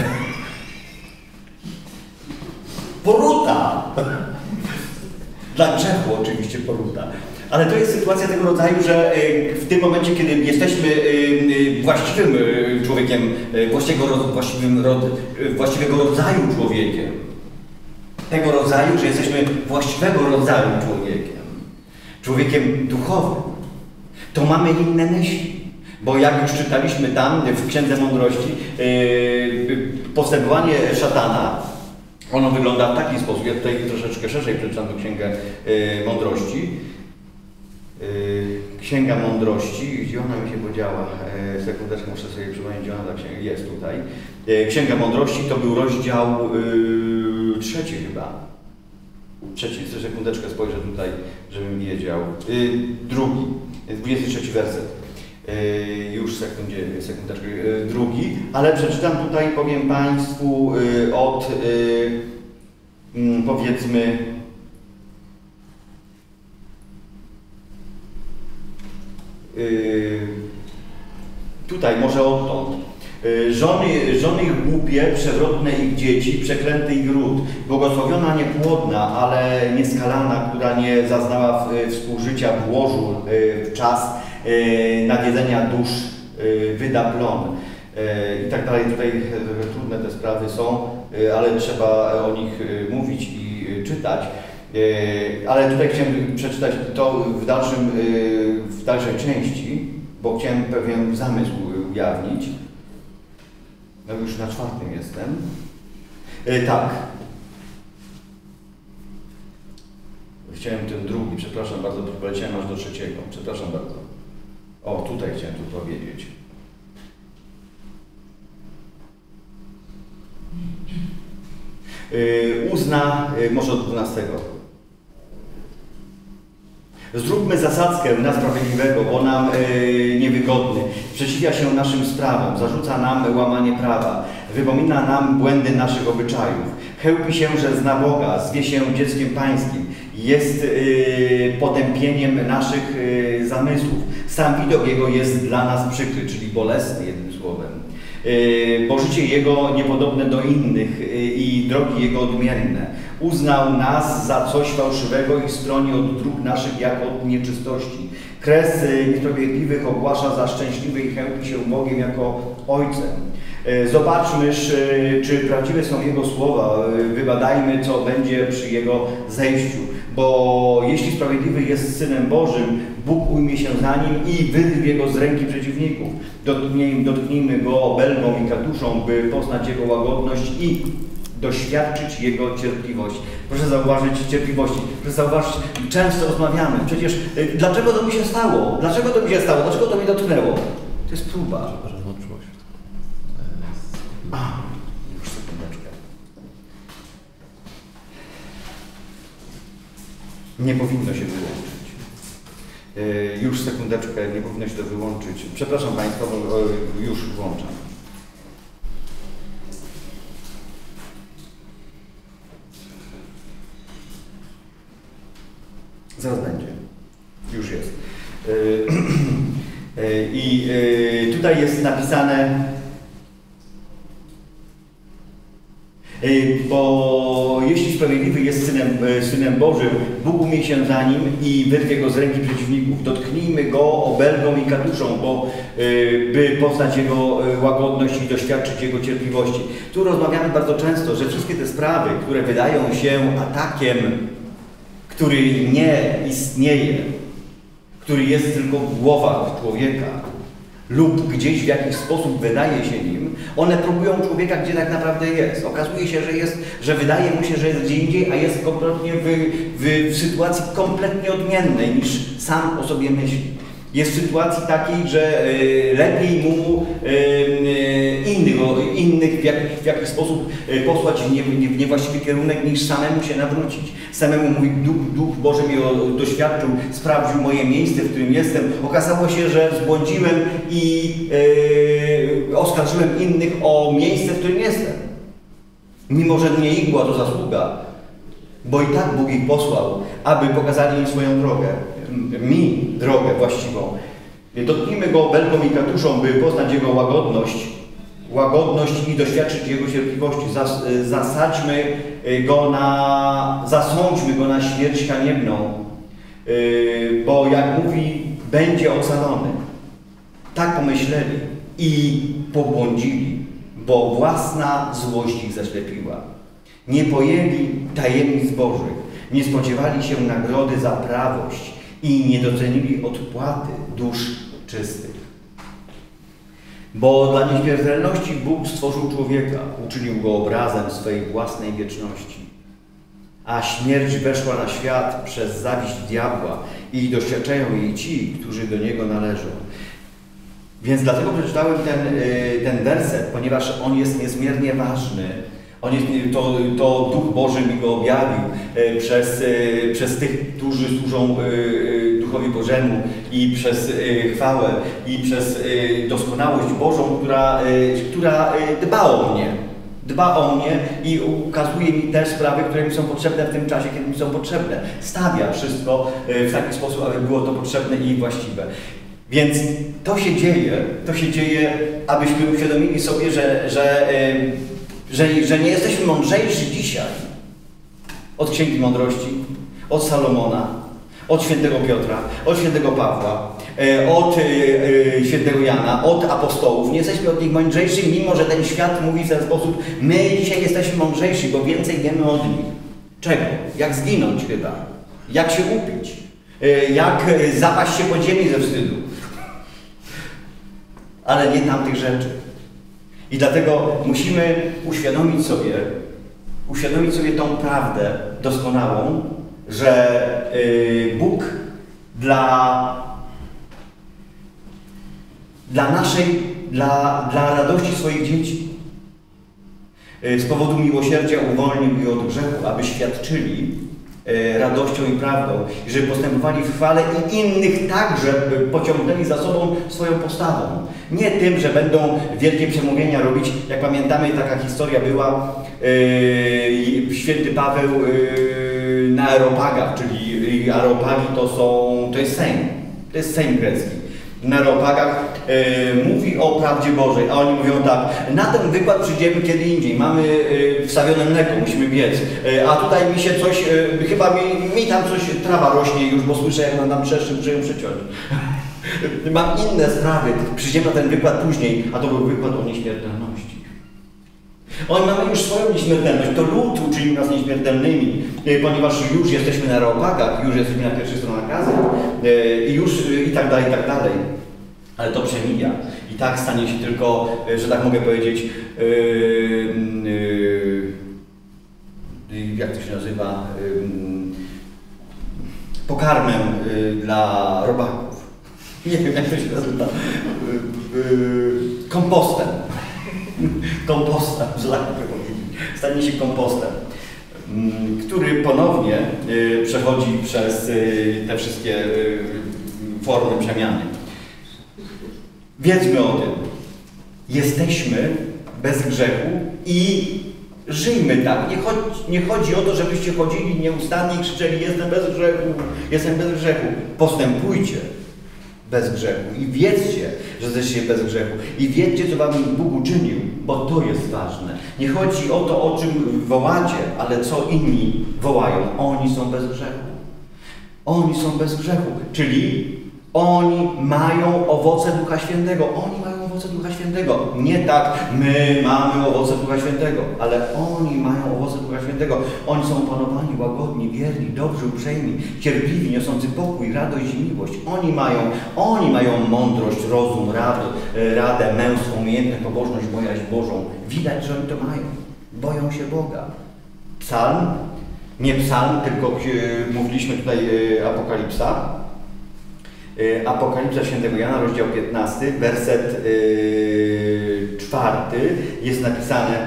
Poruta! Dla grzechu oczywiście poruta. Ale to jest sytuacja tego rodzaju, że w tym momencie, kiedy jesteśmy właściwym człowiekiem, właściwego, właściwym, właściwego rodzaju człowiekiem, tego rodzaju, że jesteśmy właściwego rodzaju człowiekiem, człowiekiem duchowym, to mamy inne myśli. Bo jak już czytaliśmy tam w Księdze Mądrości, postępowanie szatana, ono wygląda w taki sposób. Ja tutaj troszeczkę szerzej przeczytam tę Księgę y, Mądrości. Y, Księga Mądrości, gdzie ona mi się podziała? Y, sekundeczkę, muszę sobie przypomnieć, gdzie ona ta jest tutaj. Y, Księga Mądrości to był rozdział y, trzeci chyba. Trzeci, sekundeczkę spojrzę tutaj, żebym wiedział. Y, drugi, dwudziesty trzeci werset. Yy, już sekundzie, sekundeczkę, yy, drugi, ale przeczytam tutaj, powiem Państwu yy, od yy, yy, powiedzmy yy, tutaj może odtąd. Yy, żony, żony ich głupie, przewrotne ich dzieci, przeklęty ich ród, błogosławiona niepłodna, ale nieskalana, która nie zaznała współżycia w łożu yy, w czas nawiedzenia dusz, wyda plon i tak dalej. Tutaj trudne te sprawy są, ale trzeba o nich mówić i czytać. Ale tutaj chciałem przeczytać to w, dalszym, w dalszej części, bo chciałem pewien zamysł ujawnić. No już na czwartym jestem. Tak. Chciałem ten drugi, przepraszam bardzo, poleciałem aż do trzeciego. Przepraszam bardzo. O, tutaj chciałem tu powiedzieć. Yy, uzna, yy, może od dwunastego. Zróbmy zasadzkę na sprawiedliwego, bo nam yy, niewygodny. Sprzeciwia się naszym sprawom, zarzuca nam łamanie prawa, wypomina nam błędy naszych obyczajów. Chełpi się, że zna Boga, zwie się dzieckiem pańskim, jest yy, potępieniem naszych yy, zamysłów. Sam widok Jego jest dla nas przykry, czyli bolesny, jednym słowem. Yy, bo życie Jego niepodobne do innych yy, i drogi Jego odmienne. Uznał nas za coś fałszywego i stroni od dróg naszych jak od nieczystości. Kres niesprawiedliwych ogłasza za szczęśliwych i chełpi się Bogiem jako Ojcem. Zobaczmy, czy prawdziwe są Jego słowa, wybadajmy, co będzie przy Jego zejściu. Bo jeśli sprawiedliwy jest Synem Bożym, Bóg ujmie się za Nim i wyrwie Go z ręki przeciwników. Dotknijmy, dotknijmy Go obelgą i katuszą, by poznać Jego łagodność i doświadczyć Jego cierpliwości. Proszę zauważyć cierpliwości. Proszę zauważyć, często rozmawiamy. Przecież y, dlaczego to mi się stało? Dlaczego to mi się stało? Dlaczego to mnie dotknęło? To jest próba. A, już sekundeczkę. Nie powinno się wyłączyć. Yy, już sekundeczkę, nie powinno się to wyłączyć. Przepraszam Państwa, bo yy, już włączam. Zaraz będzie. Już jest. I yy, yy, tutaj jest napisane, yy, bo jeśli sprawiedliwy jest synem, yy, synem Bożym, Bóg umie się za Nim i wyrwie Go z ręki przeciwników. Dotknijmy Go obelgą i katuszą, bo, yy, by poznać Jego łagodność i doświadczyć Jego cierpliwości. Tu rozmawiamy bardzo często, że wszystkie te sprawy, które wydają się atakiem, który nie istnieje, który jest tylko w głowach człowieka lub gdzieś w jakiś sposób wydaje się nim, one próbują człowieka, gdzie tak naprawdę jest. Okazuje się, że, jest, że wydaje mu się, że jest gdzie indziej, a jest kompletnie w, w, w sytuacji kompletnie odmiennej niż sam o sobie myśli. Jest w sytuacji takiej, że y, lepiej mu y, y, innych, innych w, jak, w jakiś sposób y, posłać w, nie, w niewłaściwy kierunek, niż samemu się nawrócić. Samemu mówi, Duch, Duch Boży mnie doświadczył, sprawdził moje miejsce, w którym jestem. Okazało się, że zbłądziłem i y, oskarżyłem innych o miejsce, w którym jestem. Mimo że nie ich była to zasługa, bo i tak Bóg ich posłał, aby pokazali im swoją drogę. Mi drogę właściwą. Dotknijmy Go obelgą i katuszą, by poznać Jego łagodność, łagodność i doświadczyć Jego cierpliwości. Zas, zasadźmy Go na, zasądźmy Go na śmierć haniebną, bo jak mówi, będzie ocalony. Tak pomyśleli i pobłądzili, bo własna złość ich zaślepiła. Nie pojęli tajemnic Bożych, nie spodziewali się nagrody za prawość i nie docenili odpłaty dusz czystych. Bo dla nieśmiertelności Bóg stworzył człowieka, uczynił go obrazem swej własnej wieczności. A śmierć weszła na świat przez zawiść diabła i doświadczają jej ci, którzy do niego należą. Więc dlatego przeczytałem ten, ten werset, ponieważ on jest niezmiernie ważny. On jest, to, to Duch Boży mi go objawił e, przez, e, przez tych, którzy służą e, Duchowi Bożemu i przez e, chwałę i przez e, doskonałość Bożą, która, e, która e, dba o mnie. Dba o mnie i ukazuje mi te sprawy, które mi są potrzebne w tym czasie, kiedy mi są potrzebne. Stawia wszystko e, w taki sposób, aby było to potrzebne i właściwe. Więc to się dzieje, to się dzieje, abyśmy uświadomili sobie, że, że e, Że, że nie jesteśmy mądrzejsi dzisiaj od Księgi Mądrości, od Salomona, od świętego Piotra, od świętego Pawła, od świętego Jana, od apostołów. Nie jesteśmy od nich mądrzejsi, mimo że ten świat mówi w ten sposób. My dzisiaj jesteśmy mądrzejsi, bo więcej wiemy od nich. Czego? Jak zginąć chyba? Jak się upić? Jak zapaść się pod ziemię ze wstydu? Ale nie tamtych rzeczy. I dlatego musimy uświadomić sobie, uświadomić sobie tą prawdę doskonałą, że yy, Bóg dla, dla naszej, dla, dla radości swoich dzieci yy, z powodu miłosierdzia uwolnił ich od grzechu, aby świadczyli yy, radością i prawdą, i żeby postępowali w chwale i innych także pociągnęli za sobą swoją postawą. Nie tym, że będą wielkie przemówienia robić. Jak pamiętamy, taka historia była, yy, święty Paweł yy, na Areopagach, czyli Areopagi to są, to jest Sejm, to jest Sejm grecki. na Areopagach e, mówi o prawdzie Bożej, a oni mówią tak, na ten wykład przyjdziemy kiedy indziej, mamy e, wstawione mleko, musimy biec, e, a tutaj mi się coś, e, chyba mi, mi tam coś, trawa rośnie już, bo słyszę jak nam tam trzeszczy, muszę ją przeciąć. Mam inne sprawy, przyjdziemy na ten wykład później, a to był wykład o nieśmiertelności. Oni mamy już swoją nieśmiertelność, to lud uczynił nas nieśmiertelnymi, ponieważ już jesteśmy na Areopagach, już jesteśmy na pierwszych stronach gazet i już i tak dalej, i tak dalej. Ale to przemija i tak stanie się tylko, że tak mogę powiedzieć, yy, yy, jak to się nazywa, yy, pokarmem yy, dla robaków. Nie wiem jak to się nazywa, yy, yy, kompostem. Kompostem, że tak mogę powiedzieć. Stanie się kompostem, który ponownie y, przechodzi przez y, te wszystkie y, formy przemiany. Wiedzmy o tym. Jesteśmy bez grzechu i żyjmy tak. Nie chodzi, nie chodzi o to, żebyście chodzili nieustannie i krzyczeli jestem bez grzechu, jestem bez grzechu. Postępujcie bez grzechu i wiedzcie, że jesteście bez grzechu i wiedzcie, co wam Bóg uczynił, bo to jest ważne. Nie chodzi o to, o czym wołacie, ale co inni wołają. Oni są bez grzechu. Oni są bez grzechu, czyli oni mają owoce Ducha Świętego. Oni mają owoce Ducha Świętego. Nie tak, my mamy owoce Ducha Świętego, ale oni mają owoce Ducha Świętego. Oni są opanowani, łagodni, wierni, dobrzy, uprzejmi, cierpliwi, niosący pokój, radość i miłość. Oni mają, oni mają mądrość, rozum, rad, radę, męstwo, umiejętność, pobożność, bojaźń Bożą. Widać, że oni to mają. Boją się Boga. Psalm, nie psalm, tylko mówiliśmy tutaj Apokalipsa. Apokalipsa Świętego Jana, rozdział piętnasty, werset yy, czwarty, jest napisane: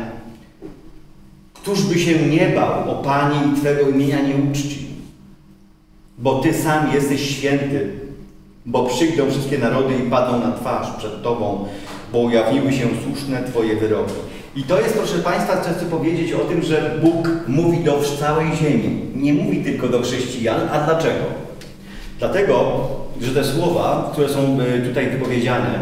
Któż by się nie bał, o Panie, i Twego imienia nie uczcił? Bo Ty sam jesteś święty, bo przyjdą wszystkie narody i padną na twarz przed Tobą, bo ujawniły się słuszne Twoje wyroki. I to jest, proszę Państwa, co chcę powiedzieć o tym, że Bóg mówi do całej ziemi. Nie mówi tylko do chrześcijan. A dlaczego? Dlatego, że te słowa, które są tutaj wypowiedziane,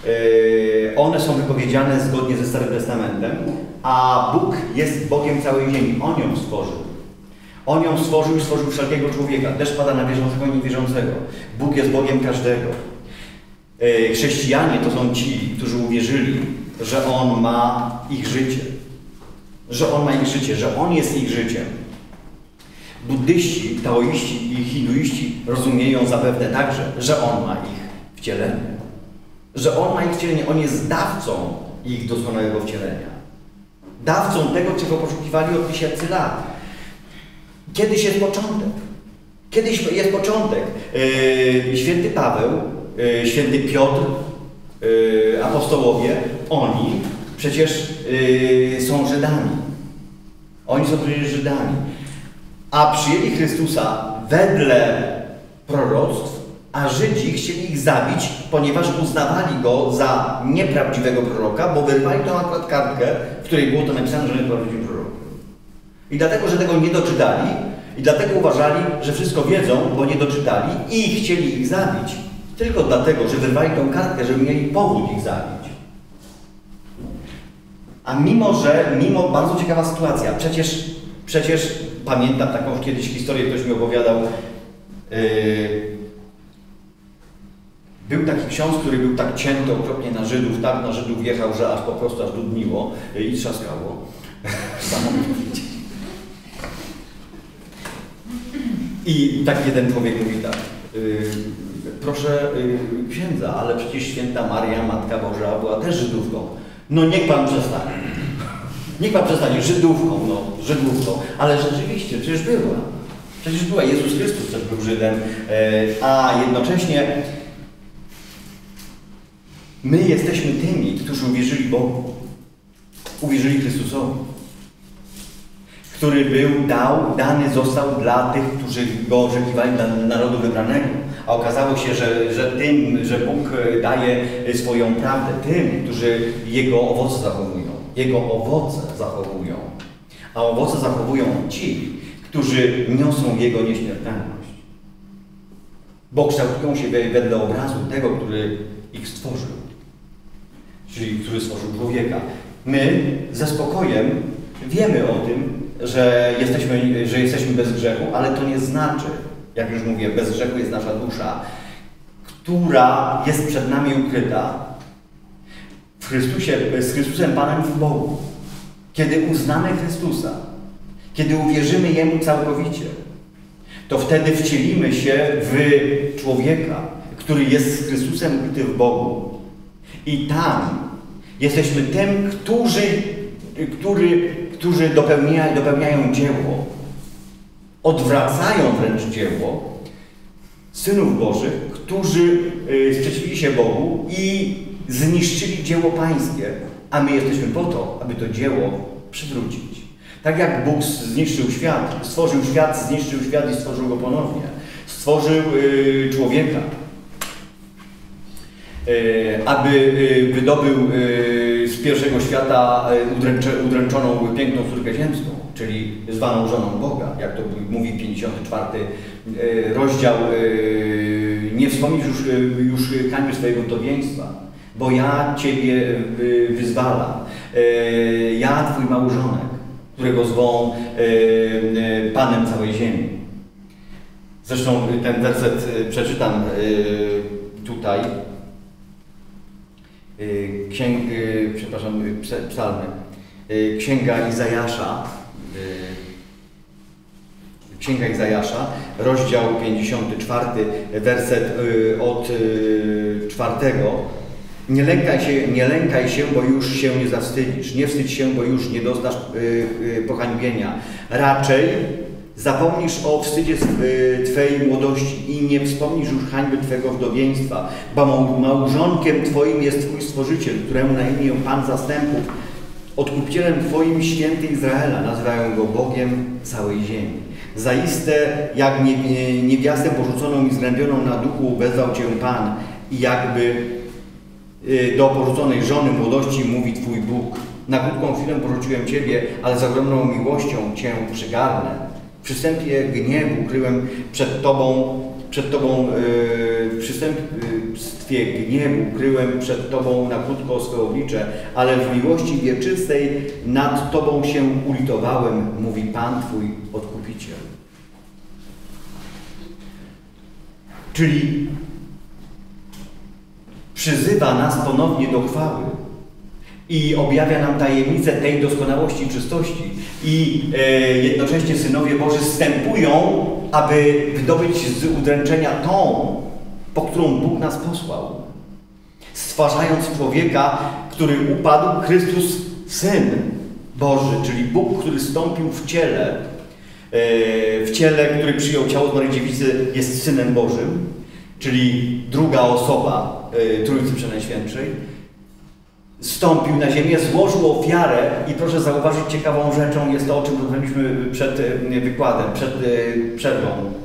one są wypowiedziane zgodnie ze Starym Testamentem, a Bóg jest Bogiem całej ziemi. On ją stworzył. On ją stworzył i stworzył wszelkiego człowieka. Deszcz pada na wierzącego i niewierzącego. Bóg jest Bogiem każdego. Chrześcijanie to są ci, którzy uwierzyli, że On ma ich życie. Że On ma ich życie, że On jest ich życiem. Buddyści, taoiści i hinduiści rozumieją zapewne także, że On ma ich wcielenie. Że On ma ich wcielenie. On jest dawcą ich doskonałego wcielenia. Dawcą tego, czego poszukiwali od tysięcy lat. Kiedyś jest początek. Kiedyś jest początek. Yy, święty Paweł, yy, święty Piotr, yy, apostołowie, oni przecież yy, są Żydami. Oni są przecież Żydami. A przyjęli Chrystusa wedle proroctw, a Żydzi chcieli ich zabić, ponieważ uznawali Go za nieprawdziwego proroka, bo wyrwali tą akurat kartkę, w której było to napisane, że jest prawdziwym prorokiem. I dlatego, że tego nie doczytali, i dlatego uważali, że wszystko wiedzą, bo nie doczytali i chcieli ich zabić, tylko dlatego, że wyrwali tą kartkę, żeby mieli powód ich zabić. A mimo, że, mimo, bardzo ciekawa sytuacja, przecież, przecież pamiętam taką kiedyś historię, ktoś mi opowiadał, yy, był taki ksiądz, który był tak cięty okropnie na Żydów, tak na Żydów jechał, że aż po prostu aż dudniło i trzaskało. Samo mi powiedzieć. I tak jeden człowiek mówi tak, yy, proszę yy, księdza, ale przecież święta Maria, Matka Boża, była też Żydówką. No niech pan przestanie. Niech pan przestanie, Żydówką, no, Żydówką. Ale rzeczywiście, przecież była. Przecież była. Jezus Chrystus też był Żydem, yy, a jednocześnie my jesteśmy tymi, którzy uwierzyli Bogu. Uwierzyli Chrystusowi, który był, dał, dany został dla tych, którzy Go oczekiwali, dla narodu wybranego. A okazało się, że, że tym, że Bóg daje swoją prawdę tym, którzy Jego owoce zachowują. Jego owoce zachowują. A owoce zachowują ci, którzy niosą Jego nieśmiertelność. bo kształtują się wedle obrazu tego, który ich stworzył, czyli który stworzył człowieka. My ze spokojem wiemy o tym, że jesteśmy, że jesteśmy bez grzechu, ale to nie znaczy, jak już mówię, bez grzechu jest nasza dusza, która jest przed nami ukryta w Chrystusie, z Chrystusem Panem w Bogu. Kiedy uznamy Chrystusa, kiedy uwierzymy Jemu całkowicie, to wtedy wcielimy się w człowieka, który jest z Chrystusem ukryty w Bogu. I tam jesteśmy tym, którzy, który, którzy dopełnia, dopełniają dzieło, odwracają wręcz dzieło synów Bożych, którzy sprzeciwili się Bogu i zniszczyli dzieło Pańskie, a my jesteśmy po to, aby to dzieło przywrócić. Tak jak Bóg zniszczył świat, stworzył świat, zniszczył świat i stworzył go ponownie. Stworzył y, człowieka, y, aby y, wydobył y, z pierwszego świata y, udręcze, udręczoną piękną córkę ziemską, czyli zwaną żoną Boga, jak to mówi pięćdziesiąty czwarty y, rozdział. Y, nie wspomnisz już, y, już hańby swojego wdowieństwa, bo ja Ciebie y, wyzwalam. Y, ja, Twój małżonek, którego zwą y, y, Panem całej ziemi. Zresztą ten werset y, przeczytam y, tutaj. Y, księg, y, przepraszam, y, psalmy. Y, Księga Izajasza. Y, Księga Izajasza, rozdział pięćdziesiąty czwarty, werset y, od y, czwartego. Nie lękaj się, nie lękaj się, bo już się nie zawstydzisz. Nie wstydź się, bo już nie doznasz y, y, pohańbienia. Raczej zapomnisz o wstydzie y, Twej młodości i nie wspomnisz już hańby Twego wdowieństwa, bo małżonkiem Twoim jest Twój Stworzyciel, któremu na imię Pan Zastępów, Odkupicielem Twoim święty Izraela, nazywają Go Bogiem całej ziemi. Zaiste, jak niewiastę porzuconą i zgnębioną na duchu wezwał Cię Pan i jakby do porzuconej żony młodości mówi Twój Bóg. Na krótką chwilę porzuciłem Ciebie, ale z ogromną miłością Cię przygarnę. W przystępie gniewu kryłem przed Tobą, przed Tobą yy, w przystępstwie gniewu kryłem przed Tobą na krótko swe oblicze, ale w miłości wieczystej nad Tobą się ulitowałem, mówi Pan Twój Odkupiciel. Czyli przyzywa nas ponownie do chwały i objawia nam tajemnicę tej doskonałości i czystości. I e, jednocześnie synowie Boży zstępują, aby wydobyć z udręczenia tą, po którą Bóg nas posłał. Stwarzając człowieka, który upadł, Chrystus, Syn Boży, czyli Bóg, który stąpił w ciele, e, w ciele, który przyjął ciało z Maryi Dziewicy, jest Synem Bożym, czyli druga osoba y, Trójcy Przenajświętszej, stąpił na ziemię, złożył ofiarę i proszę zauważyć, ciekawą rzeczą jest to, o czym rozmawialiśmy przed y, wykładem, przed y, przerwą,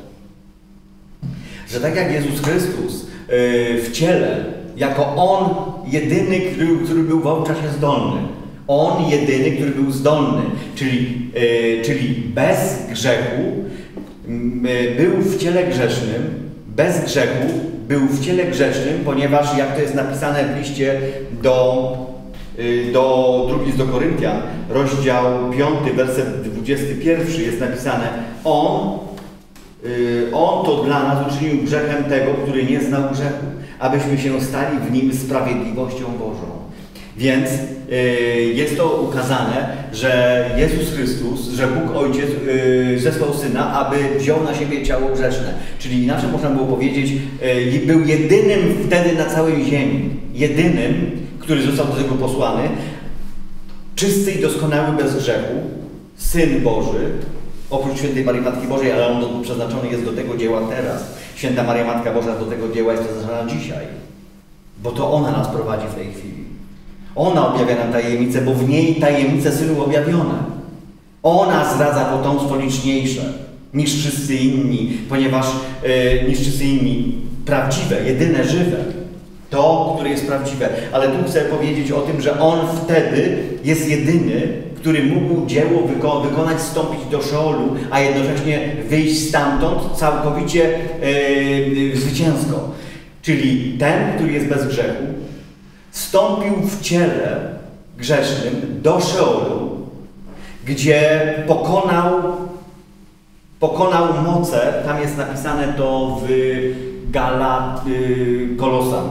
że tak jak Jezus Chrystus y, w ciele, jako On jedyny, który, który był w owym czasie zdolny, On jedyny, który był zdolny, czyli, y, czyli bez grzechu, y, był w ciele grzesznym, bez grzechu, był w ciele grzesznym, ponieważ, jak to jest napisane w liście do, do drugi list do Koryntian, rozdział piąty, werset dwudziesty pierwszy jest napisane: On, On to dla nas uczynił grzechem tego, który nie znał grzechu, abyśmy się stali w nim sprawiedliwością Bożą. Więc y, jest to ukazane, że Jezus Chrystus, że Bóg Ojciec y, zesłał Syna, aby wziął na siebie ciało grzeszne. Czyli inaczej można było powiedzieć, y, był jedynym wtedy na całej ziemi, jedynym, który został do tego posłany, czysty i doskonały bez grzechu, Syn Boży, oprócz Świętej Maryi Matki Bożej, ale On do, przeznaczony jest do tego dzieła teraz. Święta Maria Matka Boża do tego dzieła jest przeznaczona dzisiaj, bo to Ona nas prowadzi w tej chwili. Ona objawia nam tajemnicę, bo w niej tajemnice Synu objawione. Ona zdradza potomstwo liczniejsze niż wszyscy inni, ponieważ yy, niż wszyscy inni prawdziwe, jedyne, żywe. To, które jest prawdziwe. Ale tu chcę powiedzieć o tym, że On wtedy jest jedyny, który mógł dzieło wyko wykonać, wstąpić do Szeolu, a jednocześnie wyjść stamtąd całkowicie yy, zwycięsko. Czyli ten, który jest bez grzechu, wstąpił w ciele grzesznym do Szeolu, gdzie pokonał, pokonał moce, tam jest napisane to w Galat, yy, Kolosan.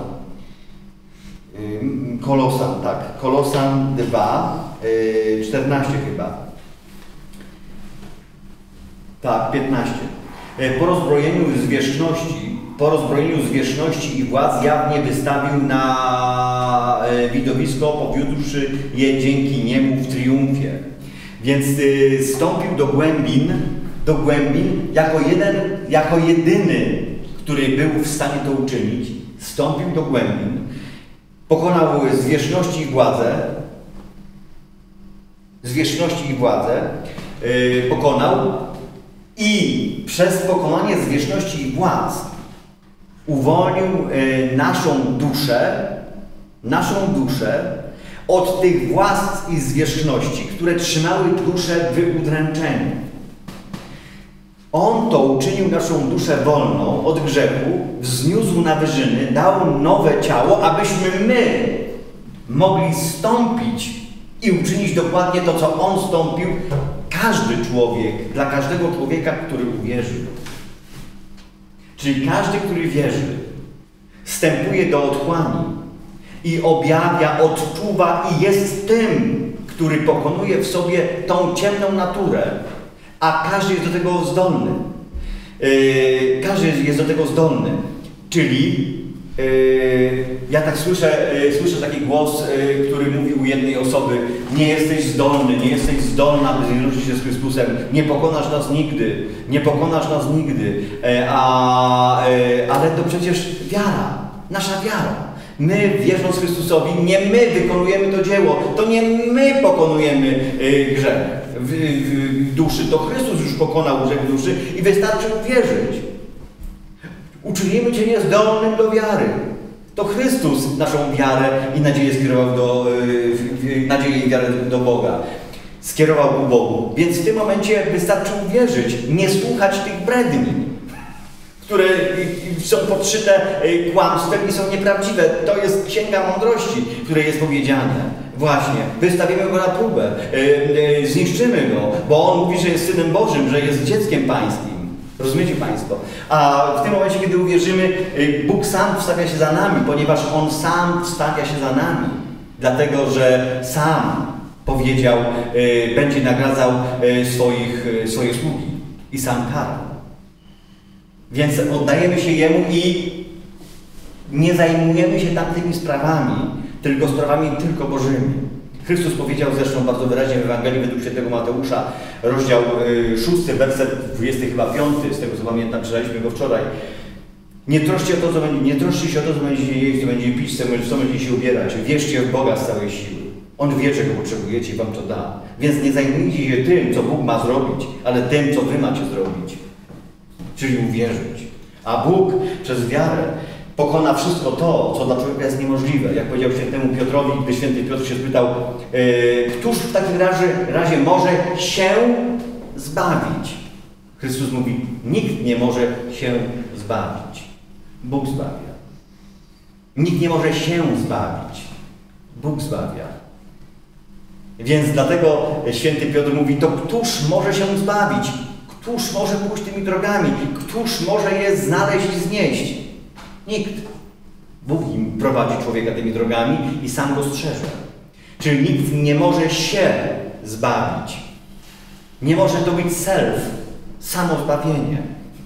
Yy, Kolosan, tak. Kolosan dwa, yy, czternaście chyba. Tak, piętnaście. Yy, po rozbrojeniu zwierzchności, po rozbrojeniu zwierzchności i władz jawnie wystawił na yy, widowisko, powiódłszy je dzięki niemu w triumfie. Więc yy, stąpił do głębin, do głębin jako jeden, jako jedyny, który był w stanie to uczynić, wstąpił do głębin, pokonał zwierzchności i władzę, zwierzchności i władzę, yy, pokonał i przez pokonanie zwierzchności i władz uwolnił yy, naszą duszę, naszą duszę od tych władz i zwierzchności, które trzymały duszę w udręczeniu. On to uczynił naszą duszę wolną od grzechu, wzniósł na wyżyny, dał nowe ciało, abyśmy my mogli stąpić i uczynić dokładnie to, co On stąpił. Każdy człowiek, dla każdego człowieka, który uwierzy. Czyli każdy, który wierzy, wstępuje do otchłani i objawia, odczuwa i jest tym, który pokonuje w sobie tą ciemną naturę. A każdy jest do tego zdolny. Yy, każdy jest do tego zdolny. Czyli yy, ja tak słyszę, yy, słyszę taki głos, yy, który mówi u jednej osoby: nie jesteś zdolny, nie jesteś zdolna, by zjednoczyć się z Chrystusem, nie pokonasz nas nigdy, nie pokonasz nas nigdy. Yy, a, yy, ale to przecież wiara, nasza wiara. My, wierząc Chrystusowi, nie my wykonujemy to dzieło, to nie my pokonujemy yy, grzech. W, w duszy, to Chrystus już pokonał grzech duszy i wystarczy uwierzyć. Uczynimy Cię niezdolnym do wiary. To Chrystus naszą wiarę i nadzieję skierował do, yy, nadzieję i wiarę do Boga. Skierował ku Bogu. Więc w tym momencie wystarczy uwierzyć, nie słuchać tych bredni, które są podszyte kłamstwem i są nieprawdziwe. To jest księga mądrości, w której jest powiedziane. Właśnie, wystawimy go na próbę, yy, yy, zniszczymy go, bo on mówi, że jest Synem Bożym, że jest dzieckiem pańskim. Rozumiecie Państwo? A w tym momencie, kiedy uwierzymy, yy, Bóg sam wstawia się za nami, ponieważ On sam wstawia się za nami. Dlatego, że sam powiedział, yy, będzie nagradzał yy, swoich, yy, swoje sługi i sam karał. Więc oddajemy się Jemu i nie zajmujemy się tamtymi sprawami, tylko sprawami tylko Bożymi. Chrystus powiedział zresztą bardzo wyraźnie w Ewangelii według świętego Mateusza, rozdział szósty, werset dwudziesty chyba piąty, z tego co pamiętam, czytaliśmy go wczoraj. Nie troszcie, o to, co będzie, nie troszcie się o to, co będziecie jeść, co będziecie pić, co będziecie się ubierać. Wierzcie w Boga z całej siły. On wie, czego potrzebujecie i wam to da. Więc nie zajmujcie się tym, co Bóg ma zrobić, ale tym, co wy macie zrobić. Czyli uwierzyć. A Bóg przez wiarę pokona wszystko to, co dla człowieka jest niemożliwe. Jak powiedział świętemu Piotrowi, gdy święty Piotr się spytał, yy, któż w takim razie, razie może się zbawić? Chrystus mówi, nikt nie może się zbawić. Bóg zbawia. Nikt nie może się zbawić. Bóg zbawia. Więc dlatego święty Piotr mówi, to któż może się zbawić? Któż może pójść tymi drogami? Któż może je znaleźć i znieść? Nikt. Bóg im prowadzi człowieka tymi drogami i sam go strzeże. Czyli nikt nie może się zbawić. Nie może to być self, samo zbawienie.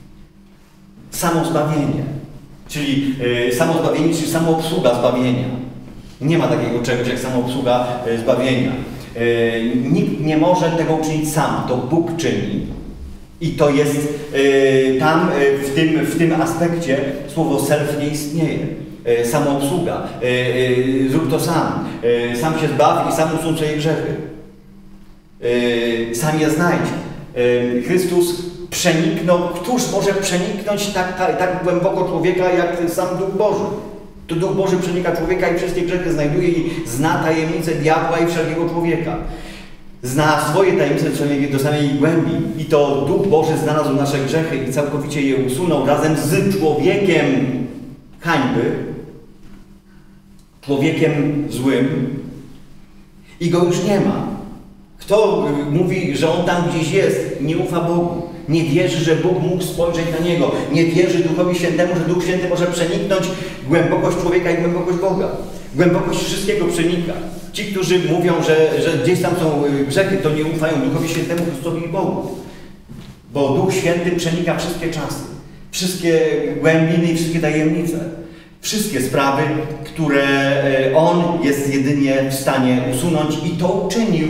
Samo zbawienie. Czyli yy, samo zbawienie, czyli samoobsługa zbawienia. Nie ma takiego czegoś jak samoobsługa yy, zbawienia. Yy, nikt nie może tego uczynić sam. To Bóg czyni. I to jest yy, tam yy, w, tym, w tym aspekcie słowo self nie istnieje. Yy, samoobsługa. Yy, yy, zrób to sam. Yy, sam się zbaw i sam usuń swoje grzechy. Yy, sam je znajdź. Yy, Chrystus przeniknął. Któż może przeniknąć tak, tak, tak głęboko człowieka jak sam Duch Boży? To Duch Boży przenika człowieka i wszystkie grzechy znajduje i zna tajemnice diabła i wszelkiego człowieka. zna swoje tajemnice do samej głębi i to Duch Boży znalazł nasze grzechy i całkowicie je usunął razem z człowiekiem hańby, człowiekiem złym i go już nie ma. Kto mówi, że on tam gdzieś jest, nie ufa Bogu, nie wierzy, że Bóg mógł spojrzeć na niego, nie wierzy Duchowi Świętemu, że Duch Święty może przeniknąć głębokość człowieka i głębokość Boga. Głębokość wszystkiego przenika. Ci, którzy mówią, że, że gdzieś tam są grzechy, to nie ufają Duchowi Świętemu, Chrystusowi i Bogu. Bo Duch Święty przenika wszystkie czasy, wszystkie głębiny i wszystkie tajemnice. Wszystkie sprawy, które On jest jedynie w stanie usunąć i to uczynił.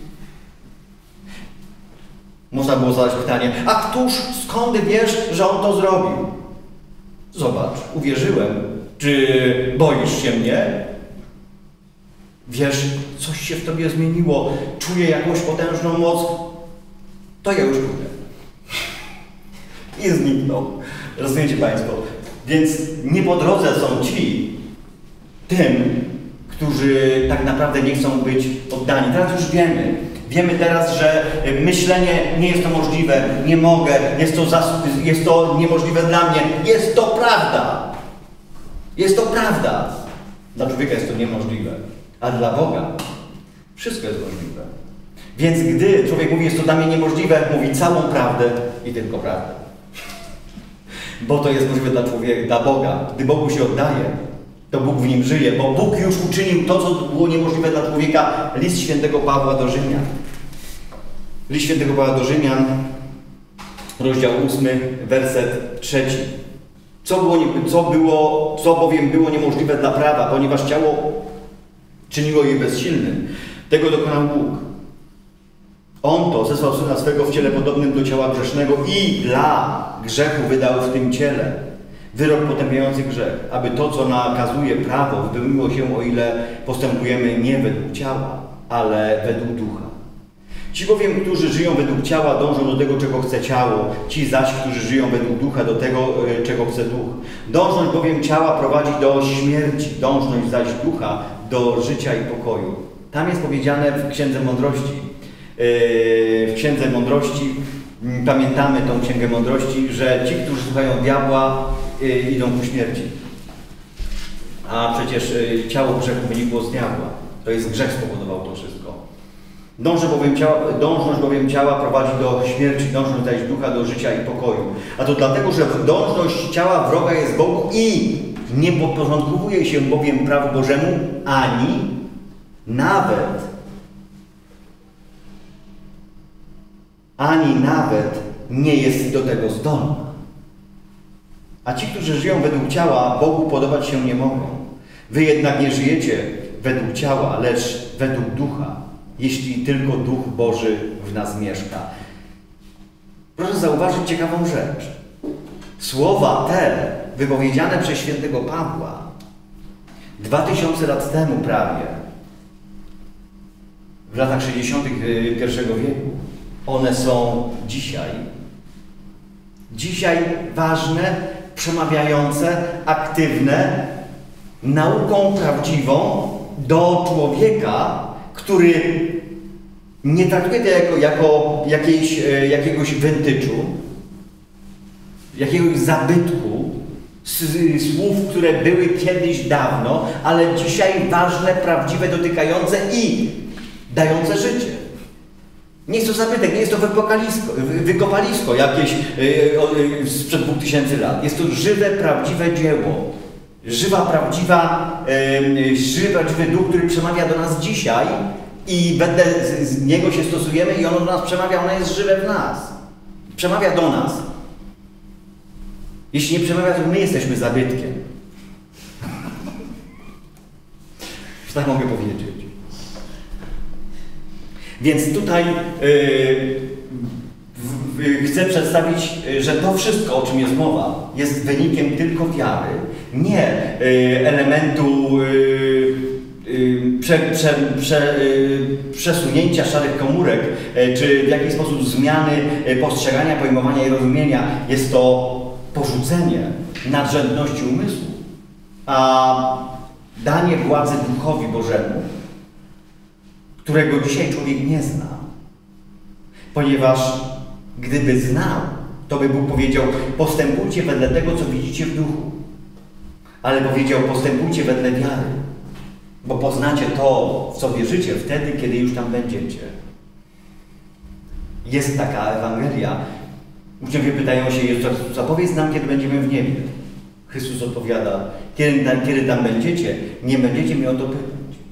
Można było zadać pytanie, a któż, skąd wiesz, że On to zrobił? Zobacz, uwierzyłem. Czy boisz się mnie? Wiesz, coś się w tobie zmieniło, czuję jakąś potężną moc, to ja już pójdę. I zniknął. Rozumiecie Państwo? Więc nie po drodze są ci, tym, którzy tak naprawdę nie chcą być oddani. Teraz już wiemy. Wiemy teraz, że myślenie nie jest to możliwe, nie mogę, jest to, jest to niemożliwe dla mnie. Jest to prawda. Jest to prawda. Dla człowieka jest to niemożliwe, a dla Boga wszystko jest możliwe. Więc gdy człowiek mówi, jest to dla mnie niemożliwe, mówi całą prawdę i tylko prawdę. Bo to jest możliwe dla człowieka, dla Boga. Gdy Bogu się oddaje, to Bóg w nim żyje, bo Bóg już uczynił to, co było niemożliwe dla człowieka. List świętego Pawła do Rzymian. List świętego Pawła do Rzymian, rozdział ósmy, werset trzeci. Co, było, co, było, co bowiem było niemożliwe dla prawa, ponieważ ciało czyniło je bezsilnym. Tego dokonał Bóg. On to zesłał Syna swego w ciele podobnym do ciała grzesznego i dla grzechu wydał w tym ciele wyrok potępiający grzech, aby to, co nakazuje prawo, wypełniło się, o ile postępujemy nie według ciała, ale według ducha. Ci bowiem, którzy żyją według ciała, dążą do tego, czego chce ciało, ci zaś, którzy żyją według ducha, do tego, czego chce duch. Dążność bowiem ciała prowadzi do śmierci, dążność zaś ducha do życia i pokoju. Tam jest powiedziane w Księdze Mądrości, w Księdze Mądrości, pamiętamy tą Księgę Mądrości, że ci, którzy słuchają diabła, idą ku śmierci. A przecież ciało grzechu wynikło z diabła. To jest grzech spowodował to wszystko. Dąży bowiem ciała, dążność bowiem ciała prowadzi do śmierci, dążność zaś ducha do życia i pokoju. A to dlatego, że dążność ciała wroga jest Bogu i nie podporządkowuje się bowiem prawu Bożemu, ani nawet, ani nawet nie jest do tego zdolna. A ci, którzy żyją według ciała, Bogu podobać się nie mogą. Wy jednak nie żyjecie według ciała, lecz według ducha, jeśli tylko Duch Boży w nas mieszka. Proszę zauważyć ciekawą rzecz. Słowa te, wypowiedziane przez świętego Pawła dwa tysiące lat temu prawie, w latach sześćdziesiątych pierwszego wieku, one są dzisiaj, dzisiaj ważne, przemawiające, aktywne, nauką prawdziwą do człowieka, który nie traktuje to jako, jako jakiejś, jakiegoś wentyczu, jakiegoś zabytku, słów, które były kiedyś dawno, ale dzisiaj ważne, prawdziwe, dotykające i dające życie. Nie jest to zabytek, nie jest to wykopalisko, wykopalisko jakieś yy, sprzed dwóch tysięcy lat. Jest to żywe, prawdziwe dzieło. Żywa, prawdziwa, yy, żywy, prawdziwy duch, który przemawia do nas dzisiaj i będę z, z niego się stosujemy i ono do nas przemawia, ono jest żywe w nas. Przemawia do nas. Jeśli nie przemawia, to my jesteśmy zabytkiem. Tak mogę powiedzieć. Więc tutaj yy, w, w, chcę przedstawić, że to wszystko, o czym jest mowa, jest wynikiem tylko wiary, nie yy, elementu yy, yy, prze, prze, prze, yy, przesunięcia szarych komórek, yy, czy w jakiś sposób zmiany yy, postrzegania, pojmowania i rozumienia. Jest to porzucenie nadrzędności umysłu, a danie władzy Duchowi Bożemu, którego dzisiaj człowiek nie zna. Ponieważ gdyby znał, to by Bóg powiedział, postępujcie wedle tego, co widzicie w duchu. Ale powiedział, postępujcie wedle wiary. Bo poznacie to, w co wierzycie, wtedy, kiedy już tam będziecie. Jest taka Ewangelia. Uczniowie pytają się Jezusa, powiedz nam, kiedy będziemy w niebie. Chrystus odpowiada, kiedy, kiedy tam będziecie, nie będziecie mnie o to pytać.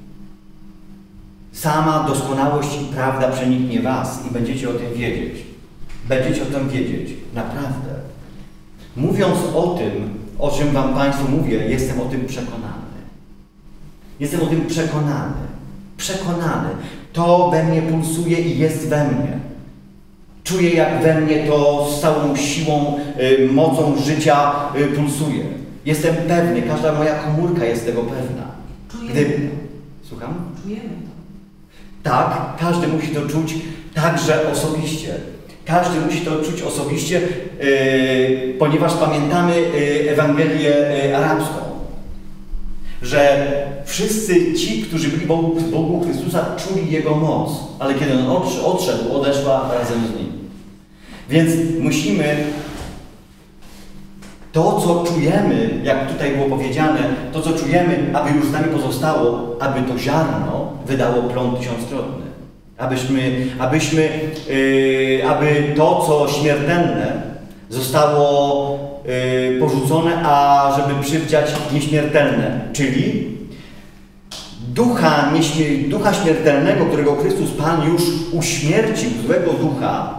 Sama doskonałość i prawda przeniknie was i będziecie o tym wiedzieć. Będziecie o tym wiedzieć. Naprawdę. Mówiąc o tym, o czym wam Państwu mówię, jestem o tym przekonany. Jestem o tym przekonany. Przekonany. To we mnie pulsuje i jest we mnie. Czuję, jak we mnie to z całą siłą, y, mocą życia y, pulsuje. Jestem pewny, każda moja komórka jest tego pewna.
Czujemy
Gdy...
to.
Słucham?
Czujemy to.
Tak, każdy musi to czuć także osobiście. Każdy musi to czuć osobiście, yy, ponieważ pamiętamy yy, Ewangelię yy, arabską, że wszyscy ci, którzy byli Bogu, Bogu Chrystusa, czuli Jego moc, ale kiedy On odszedł, odeszła razem z Nim. Więc musimy to, co czujemy, jak tutaj było powiedziane, to, co czujemy, aby już z nami pozostało, aby to ziarno wydało plon tysiąckrotny. Abyśmy, abyśmy yy, aby to, co śmiertelne, zostało yy, porzucone, a żeby przywdziać nieśmiertelne, czyli ducha, nieśmier ducha śmiertelnego, którego Chrystus Pan już uśmiercił, złego ducha.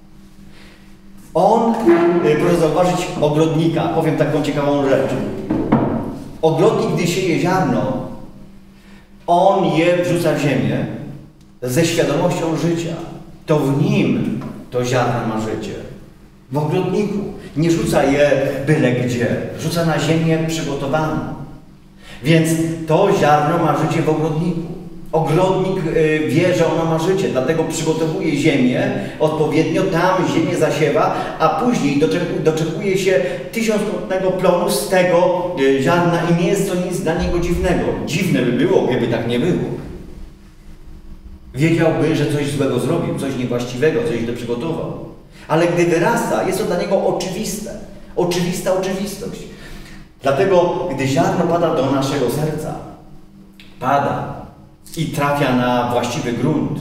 On, yy, proszę zauważyć, ogrodnika, powiem taką ciekawą rzecz. Ogrodnik, gdy sieje ziarno, on je wrzuca w ziemię, ze świadomością życia. To w nim to ziarno ma życie. W ogrodniku. Nie rzuca je byle gdzie. Rzuca na ziemię przygotowaną. Więc to ziarno ma życie w ogrodniku. Ogrodnik y, wie, że ono ma życie, dlatego przygotowuje ziemię odpowiednio, tam ziemię zasiewa, a później doczekuje, doczekuje się tysiąckrotnego plonu z tego y, ziarna i nie jest to nic dla niego dziwnego. Dziwne by było, gdyby tak nie było. Wiedziałby, że coś złego zrobił, coś niewłaściwego, coś źle przygotował. Ale gdy wyrasta, jest to dla niego oczywiste. Oczywista oczywistość. Dlatego, gdy ziarno pada do naszego serca, pada i trafia na właściwy grunt,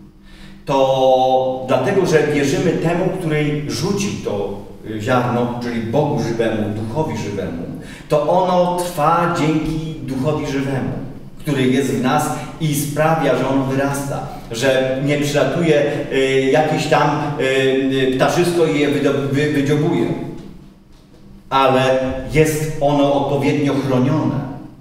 to dlatego, że wierzymy temu, który rzucił to ziarno, czyli Bogu żywemu, Duchowi żywemu, to ono trwa dzięki Duchowi żywemu, który jest w nas i sprawia, że ono wyrasta, że nie przylatuje y, jakieś tam y, ptaszysko i je wy, wydziobuje, ale jest ono odpowiednio chronione.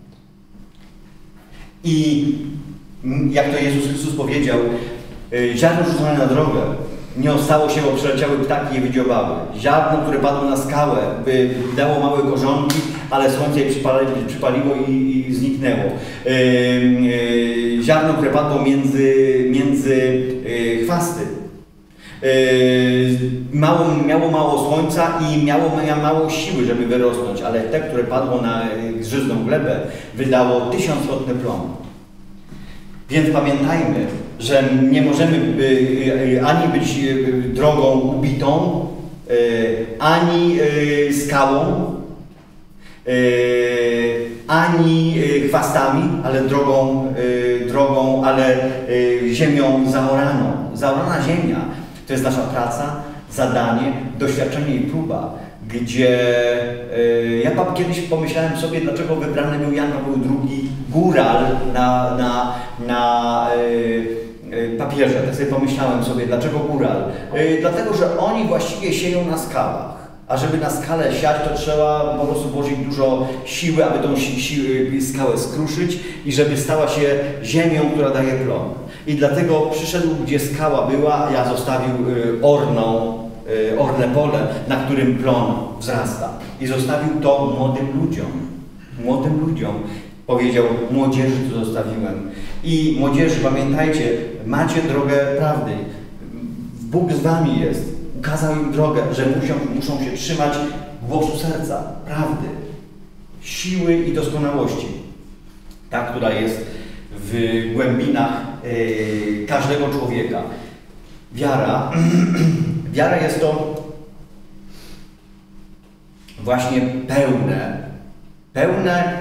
I jak to Jezus Chrystus powiedział, y, ziarno rzucone na drogę nie ostało się, bo przeleciały ptaki i je wydziobały. Ziarno, które padło na skałę, by dało małe korzonki, ale słońce je przypaliło, przypaliło i, i zniknęło. Yy, yy, ziarno, które padło między, między yy, chwasty. Yy, mało, miało mało słońca i miało mało siły, żeby wyrosnąć, ale te, które padło na grzyzną glebę, wydało tysiąckrotny plon. Więc pamiętajmy, że nie możemy ani być drogą ubitą, ani skałą, ani chwastami, ale drogą, drogą, ale ziemią zaoraną. Zaorana ziemia to jest nasza praca, zadanie, doświadczenie i próba, gdzie ja kiedyś pomyślałem sobie, dlaczego wybrany był Jan Paweł drugi, góral na, na, na papierze. Tak sobie pomyślałem sobie, dlaczego góral? Dlatego, że oni właściwie sieją na skałach. A żeby na skalę siać, to trzeba po prostu włożyć dużo siły, aby tą si si skałę skruszyć i żeby stała się ziemią, która daje plon. I dlatego przyszedł, gdzie skała była, ja zostawił orną, orne pole, na którym plon wzrasta. I zostawił to młodym ludziom. Młodym ludziom. Powiedział, młodzieży to zostawiłem. I młodzieży, pamiętajcie, macie drogę prawdy. Bóg z wami jest. Ukazał im drogę, że muszą, muszą się trzymać głosu serca, prawdy, siły i doskonałości. Ta, która jest w głębinach yy, każdego człowieka. Wiara, wiara jest to właśnie pełne, pełne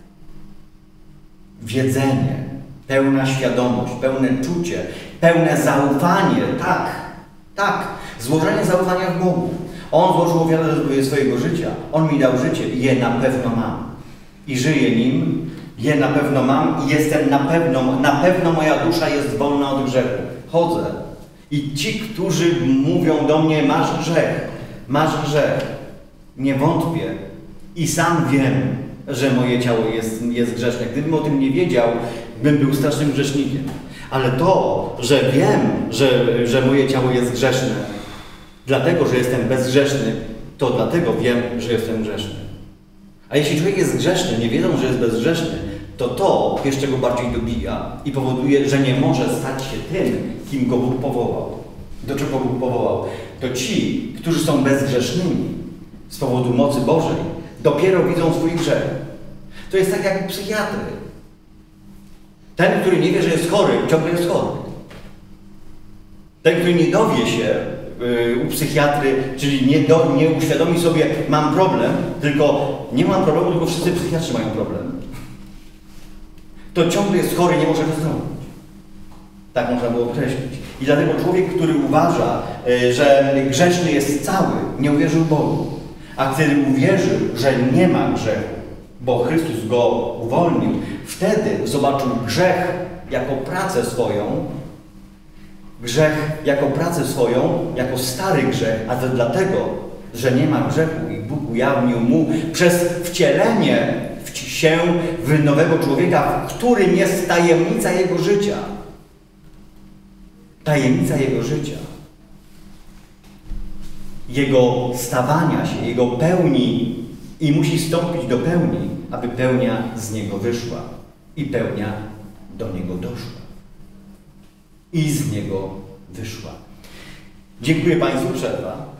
wiedzenie, pełna świadomość, pełne czucie, pełne zaufanie, tak, tak, złożenie zaufania w Bogu. On złożył ofiarę swojego życia, On mi dał życie i je na pewno mam. I żyję nim, je na pewno mam i jestem na pewno, na pewno moja dusza jest wolna od grzechu. Chodzę i ci, którzy mówią do mnie, masz grzech, masz grzech, nie wątpię i sam wiem, że moje ciało jest, jest grzeszne. Gdybym o tym nie wiedział, bym był strasznym grzesznikiem. Ale to, że wiem, że, że moje ciało jest grzeszne, dlatego, że jestem bezgrzeszny, to dlatego wiem, że jestem grzeszny. A jeśli człowiek jest grzeszny, nie wiedząc, że jest bezgrzeszny, to to jeszcze go bardziej dobija i powoduje, że nie może stać się tym, kim go Bóg powołał. Do czego Bóg powołał? To ci, którzy są bezgrzesznymi z powodu mocy Bożej, dopiero widzą swój grzech. To jest tak jak u psychiatry. Ten, który nie wie, że jest chory, ciągle jest chory. Ten, który nie dowie się yy, u psychiatry, czyli nie, do, nie uświadomi sobie, mam problem, tylko nie mam problemu, tylko wszyscy psychiatrzy mają problem. To ciągle jest chory, nie może wyzdrowieć. Tak można było określić. I dlatego człowiek, który uważa, yy, że grzeszny jest cały, nie uwierzył Bogu. A który uwierzył, że nie ma grzechu, bo Chrystus go uwolnił, wtedy zobaczył grzech jako pracę swoją, grzech jako pracę swoją, jako stary grzech, a to dlatego, że nie ma grzechu i Bóg ujawnił mu przez wcielenie się w nowego człowieka, w którym jest tajemnica jego życia. Tajemnica jego życia. Jego stawania się, jego pełni i musi stąpić do pełni, aby pełnia z niego wyszła i pełnia do niego doszła i z niego wyszła. Dziękuję Państwu, przerwa.